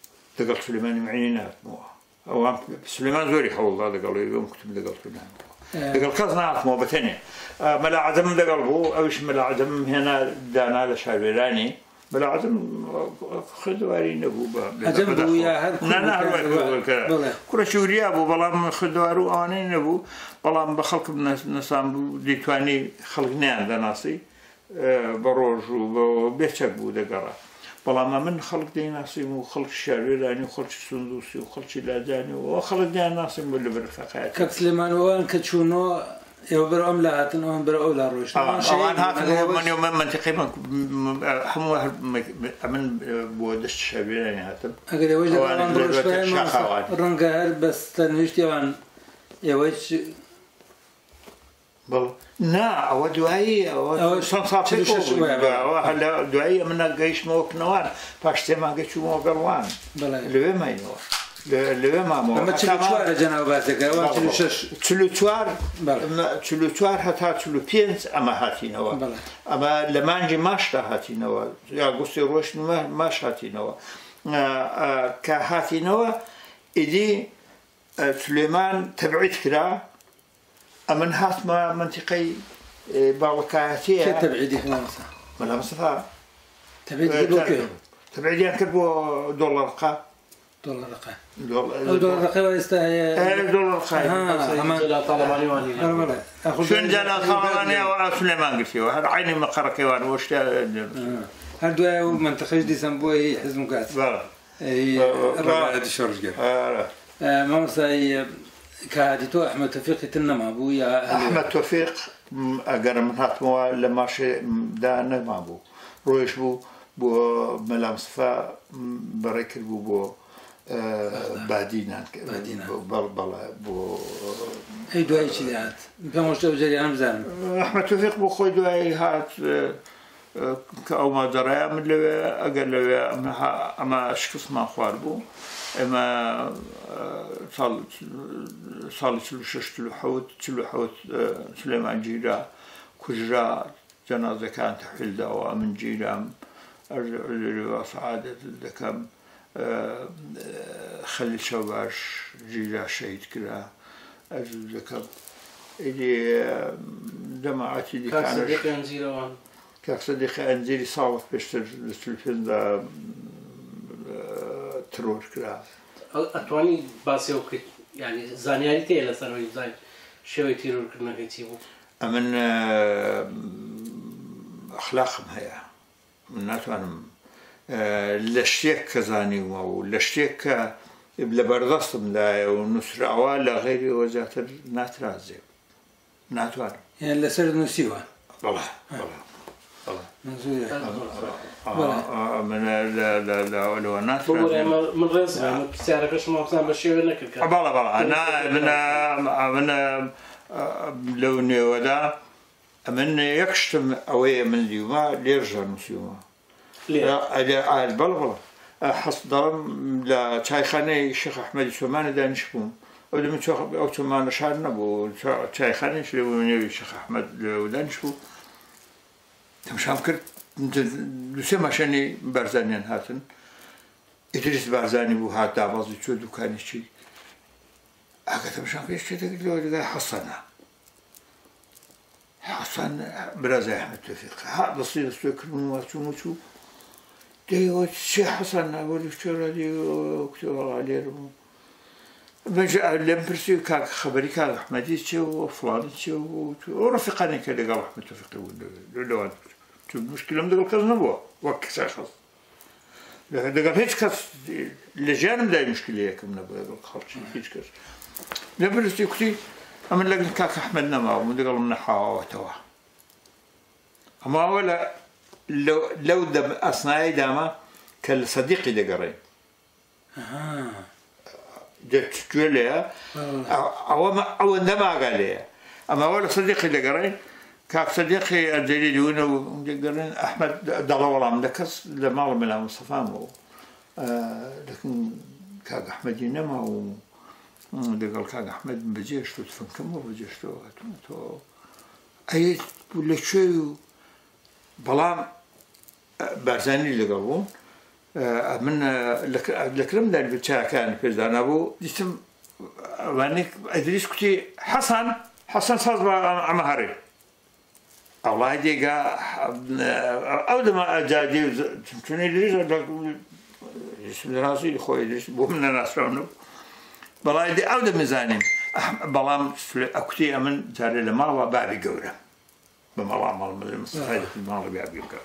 لەگەڵ سلێمانی مەعینی نهاتمەوە ئەوان سلێمان زۆری هەوڵدا لەگەڵێ ئەم کتب لەگەڵ کردانەوە دقل كذا نعرف بتني ملا عدم دقل بو أوش ملا عدم هنا دانا لشاريراني ملا عدم خدواري نبو عدم بو يا هر كل شوريا بو بلام خدوارو أنا نبو بلام بخلق نسام ديتواني خلقنا عندنا ناسي بروج وبيتشك بو دقرا بلام من خلق دي ناسي وخلق الشاريراني وخلق السندوسي وخلق الاداني وخلق دي ناسي اللي برفقات كاك سليمان وان كتشونو يوبر أملاء وان بر أولى روش طبعا هذا من يوم من تقريبا حمو من بودش الشاريراني هاتم أقول وجه وان بروش رنجار بس تنويشتي وان يوجه بل نا أو دعائي أو صنصافي هلا دعائي من الجيش موك نوان فاشتى ما جيش موك الوان ليه ما ينور ليه ما مو أما تلوتوار جناب بازك وان تلوشش تلوتوار حتى تلوبينز أما هاتي نوا أما لما نجي ماشتا هاتي نوا يا قصي روش ماش هاتي نوا كهاتي نوا إدي سليمان تبعت كذا أمن هات ما منطقي باوكاتية كيف تبعيدي هنا مثلا؟ ملا مصطفى تبعيدي كيف؟ تبعيدي كربو دولار قا دولار قا دولار قا ويستاهل دولار قا لا طالباني واني شون جانا طالباني وسليمان قلتي وهذا عيني مقركي وان وش هردوا منطقة دي سمبوي حزب مقاس هي الرائد الشرج ما مساي كاديتو أحمد توفيق تنما أبويا أحمد توفيق أجر من هاتموا لما شيء دانا ما بو رويش بو ملام صفا بريكل بو بعدينا بو أي دواء شديات كم جري أنا مزان أحمد توفيق بو خوي دواء هات كأو ما درا من اللي أقل أما شخص ما خواربو اما صار تلو حوت سليمان جيرا كجرا جنازة كانت حلدة ومن جيرا وسعادة الدكم خلي شوباش جيرا شهيد كلا الدكم اللي جماعتي دي كانت صديقي أنزيرا كاك صديقي أنزيري صالح بيشتر للفيلم ده ترور كلا أتواني باسيو يعني زانياري تيلا سنوي زان شوي ترور كنا كتيبو أمن أخلاقهم هي من ناتوانم لشتيك كزاني ولشتيك لبردستم لا ونسر أوال غيري وزات ناترازي ناتوانم يعني لسر نسيوا والله من لا لو ناس من رزق من كسارك ما بسام بشيء ولا كذا بلا أنا من لوني ودا من يكشتم أوي من اليوم ليرجع نسيوما لا البلبلة حص ضرب لا شاي خاني الشيخ أحمد سليمان دانشكم أو لما شيخ أو سليمان شارنا بو شاي خاني شلو من الشيخ أحمد دانشكو تمشام كرت لسه عشاني برزانيان هاتن إدريس برزاني بو هات دعوازي شو دكاني شيء أكيد تمشام كيش كده كده حسن براز أحمد توفيق ها بصير سوكرون وشو ده شيء حسن أقول شو رادي وكتب عليه بنجا لم برسي كاك خبري كاك أحمدي شو وفلان شو ورفقاني كده قال أحمد توفيق لو المشكلة من دقل كذا نبوه وكس أشخاص دقل هيك كذا لجانب ده المشكلة ياكم نبوه دقل خالص هيك كذا لبرز يكتي أمن لقن كاك أحمد نما ومن دقل منحا وتوا أما ولا لو دم أصناعي داما كالصديقي دقرين جت تقولي أو عندما قال أما ولا صديقي دقرين كاك صديقي الجليل يقولون أحمد دلولا مدكس لما من مصطفى لكن كاك أحمد ينما دقل كاك أحمد بجيش تفنكم وبجيش تو أي ولا شيء بلام برزاني اللي قالون من الكلام ده اللي كان في زانابو جسم وانك أدريس كتي حسن حسن صاز عمهري الله ديقا أو دما أجادي توني ليش اسم راسي خوي ليش بو من الناس رونو بلا دي أو دما زانين بلام أكتي أمن جاري لمالا بابي جورا بمالا مال مستفيد المالا بابي جورا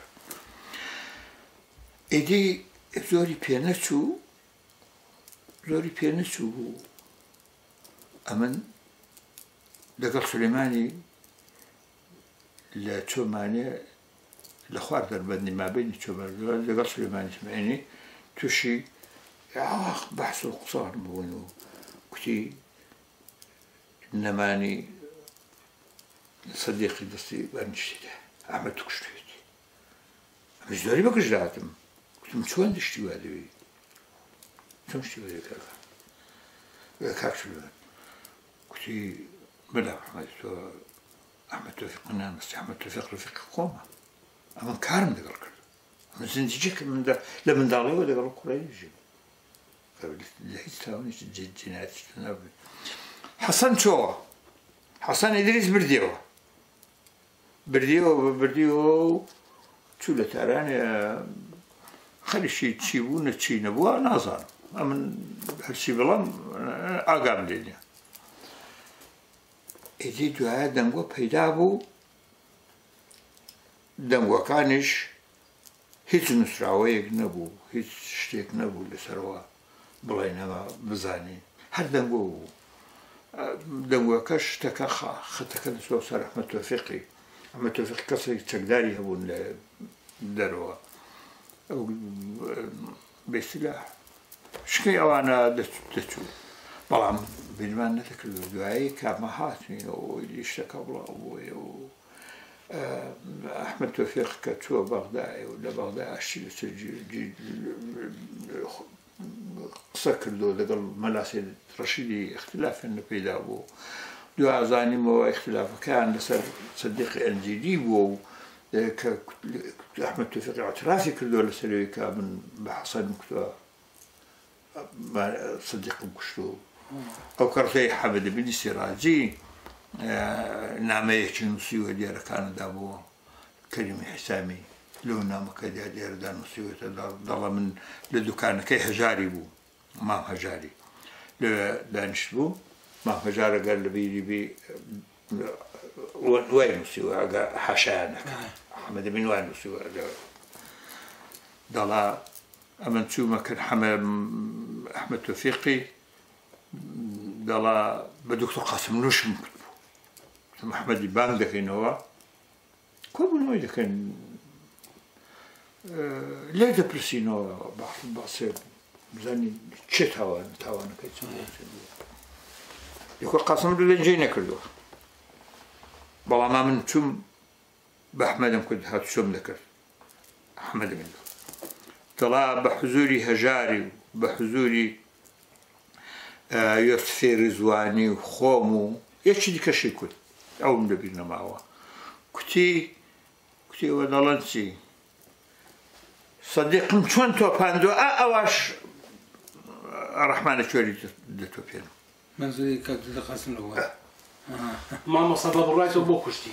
إدي زوري بيانتشو أمن دقل سليماني لا توماني لخوار دربني ما بين تومان دقل سليماني سمعني توشي بحث قصار بونو كتي نماني صديقي دستي بانشتي أحمد تكشتيتي مش داري بكش داتم كنت متوان دشتي وادوي تمشي وادوي كاكشلو كنت بلا أحمد توفيق قنان بس أحمد توفيق رفيق قومة أما كارم دقل كرد أما زندجيك لمن دالي ودقل قريجي لهيت تاوني جنات تنابي حسن شو حسن إدريس برديو شو لتراني خلي شيء تشيبون تشي نبوا نازان أمن هالشي بلام أقام ليني إذا دعاء دمغو بيدابو دمغو كانش هيت نسراويك نبو هيت شتيك نبو لسروا بلاينا بزاني هر دمغو كاش تكا خطك نسوا صار أحمد توفيقي أحمد توفيق كسر تقداري هبون دروا أو بسلاح شكي أوانا دتشو بلام بالمان نتكلم دعائي كما هاتني ويشتكى بلا أبوي أحمد توفيق كتشو بغدادي ولا بغداد أشيل سجل سكر دو دقل ملاسي رشيدي اختلاف إنه بيدا بو دعاء زاني مو اختلاف كان لسر صديقي أنجيدي بو أحمد توفيق اعترافي كردو لسري كابن بحصن مكتوى صديق مكشتو أو كرتي حمد بن سراجي ناميك نسيوه ديار كان دابو كريم حسامي لو نامك ديار دان نسيوه ضل من لدكان كي هجاري بو ما هجاري دانش بو ما هجاري قال لي وين نسيوه حشانك أحمد بن وين نسيوه ضل أمن شو ما كان أحمد توفيقي دلا بدكتور قاسم نوشم كتبو محمد يبان دكين هو كل من وين كان لا دبرسينو بحث زاني تشت تاوانا كيتسمى يقول قاسم بالجينا كله بلا ما من شوم بأحمد كنت هات شوم ذكر أحمد منه طلع بحضوري هجاري بحضوري يوسفي رزواني وخومو يشي دي كشي كنت أو مدبينا معه كتي ودلنسي صديق مشون توباندو أواش الرحمن الشوري توبين منزلي كابتن قاسم الأول ماما سبب الرئيس وبوكشتي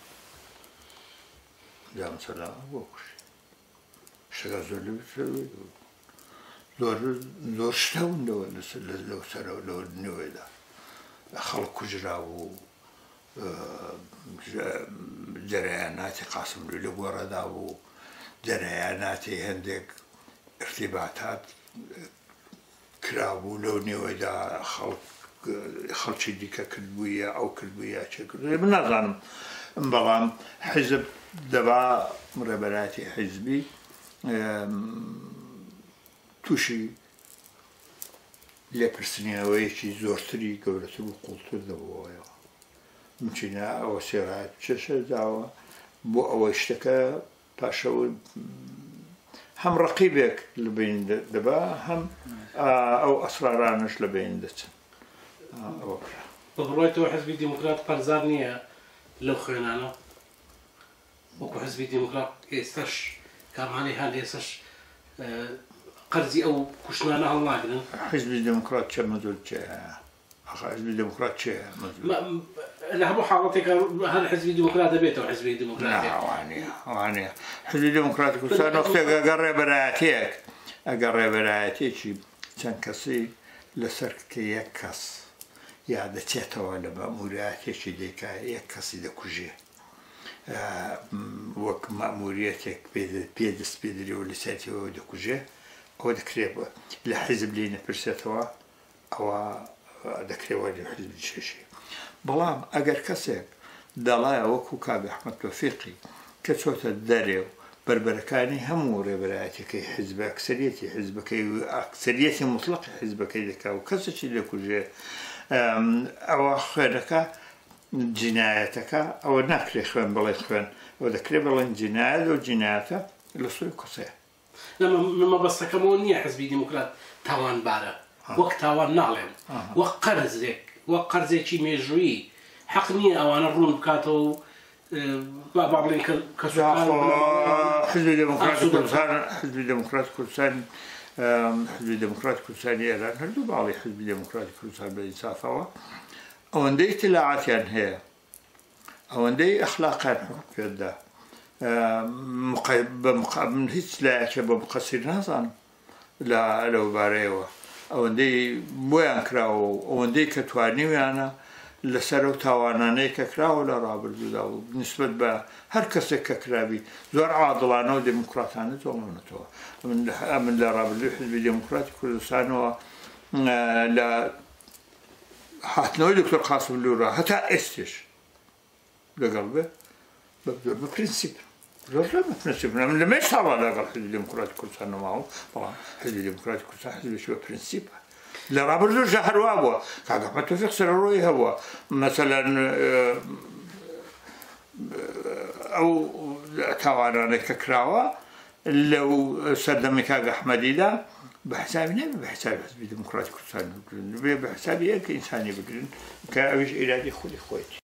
دام سلام بوكشتي شغال زولي بتسوي دور شتون لو سروا لو نويدا خلق جراو جريانات قاسم لو ورداو جريانات عندك ارتباطات كرابو لو نويدا خلق ديكا كلبوية أو كلبوية شكل من نظام مبغام حزب دبا مربلاتي حزبي توشي لبرسنياويشي زورتري قولتو قلتو دبوايا ممكن أو سيرات شاشة دعوة بو أو اشتكى باشا هم رقيبك لبين دبا هم أو أسرارانش لبين دتن برويتو حزب الديمقراط قرزارنية لو خينانا وكو حزب الديمقراط يستش كامالي هذا يستش قرزي أو كشنانا الله قلنا حزب الديمقراط شو مدول شيء حزب الديمقراط شيء مدول لهبو حاڵەتێک هەر حزبی دیموکرات دەبێتەوە حزبی دیموکراتی وانە حزبی دموکراتی کوردستان وەختێک ئەگەر ڕێبەرایەتێک ئەگەر ڕێبەرایەتێکی چەند کەسی لەسەر کە یەک کەس یا دەچێتەوە لە مەموریەتێکی دیکە یەک کەسی دەکوژێ وەک مەموریەتێک پێدەست پێدرێەوە لەسەرەوە دەکوژێ ئەوە دەکرێت لە حیزب لێ نەپرسێتەوە ئەوە دەکرێەوە لە حیزب شێشی بەڵام ئەگەر کەسێک دەڵایە وەکو کاک ئەحمەد تۆفیقی کە چۆتە دەرێ و بربەرەکانی هەموو ڕێبەرایەتەکەی حیزب ئەکسەریەتی حیزبەکەی ئەکسەریەتی مطلقی حیزبەکەی دەکا و کەسێکی دەکوژێ ئەوە خوێنەکە جینایەتەکە ئەوە ناکرێت خوێن بڵێ خوێن ئەوە دەکرێت بڵێن جینایەت و جینایەتە لە سوی کەسەیە مەبەستەکەمەوە نییە حزبی دیموکرات تاوانبارە وەک تاوان ناڵێن وەک قەرزێک وەک قەرزێکی مێژووی حەق نییە ئەوانە ڕوون بکاتەوە و با بڵێن حزبی دموکرات کوردستان حزبی دموکرات کوردستانی ئێران هەردوو باڵی حزبی دموکراتی کوردستان بە ئینسافەوە ئەوەندەی اطلاعاتیان هەیە ئەوەندەی ئەخلاقیان پێدا من هیچ لایەکێ بە مقەسیر نازانم لەو بارەیەوە ئەوەندەی بۆیان کراوە و ئەوەندەی کە توانیویانە لەسەر و تاوانانەی کە کراوە لە ڕابردوودا و نسبەت بە هەر کەسێک کە کرابی زۆر عادڵانە و دموکراتانە تۆڵێنێتەوە من لە ڕابردووی حزبی دموکراتی کوردستانەوە لە هاتنەوەی دکتۆر قاسم لوورا هەتا ئێستش لەگەڵ بێ بە پرینسیپ زۆر بە پرینسیپ من لەمێ ساڵە لەگەڵ حزبی دموکراتی کوردستان نەماوە بەڵام حزبی دموکراتی کوردستان حزبێکی بە پرینسیپە لە ڕابردووشە هەروە بووە کاک ئەحمەد تۆفیق سەرڕۆی هەبووە مەسەلەن ئەو تاوانانێک کە کراوە لەو سەردەمی کاک ئەحمەدیدا بە حسابی نەبێ بە حسابی حزبی دموکراتی کوردستان بێ بە حسابی یەک ئینسانی بگرن کە ئەویش ئیرادی خودی خۆیەتی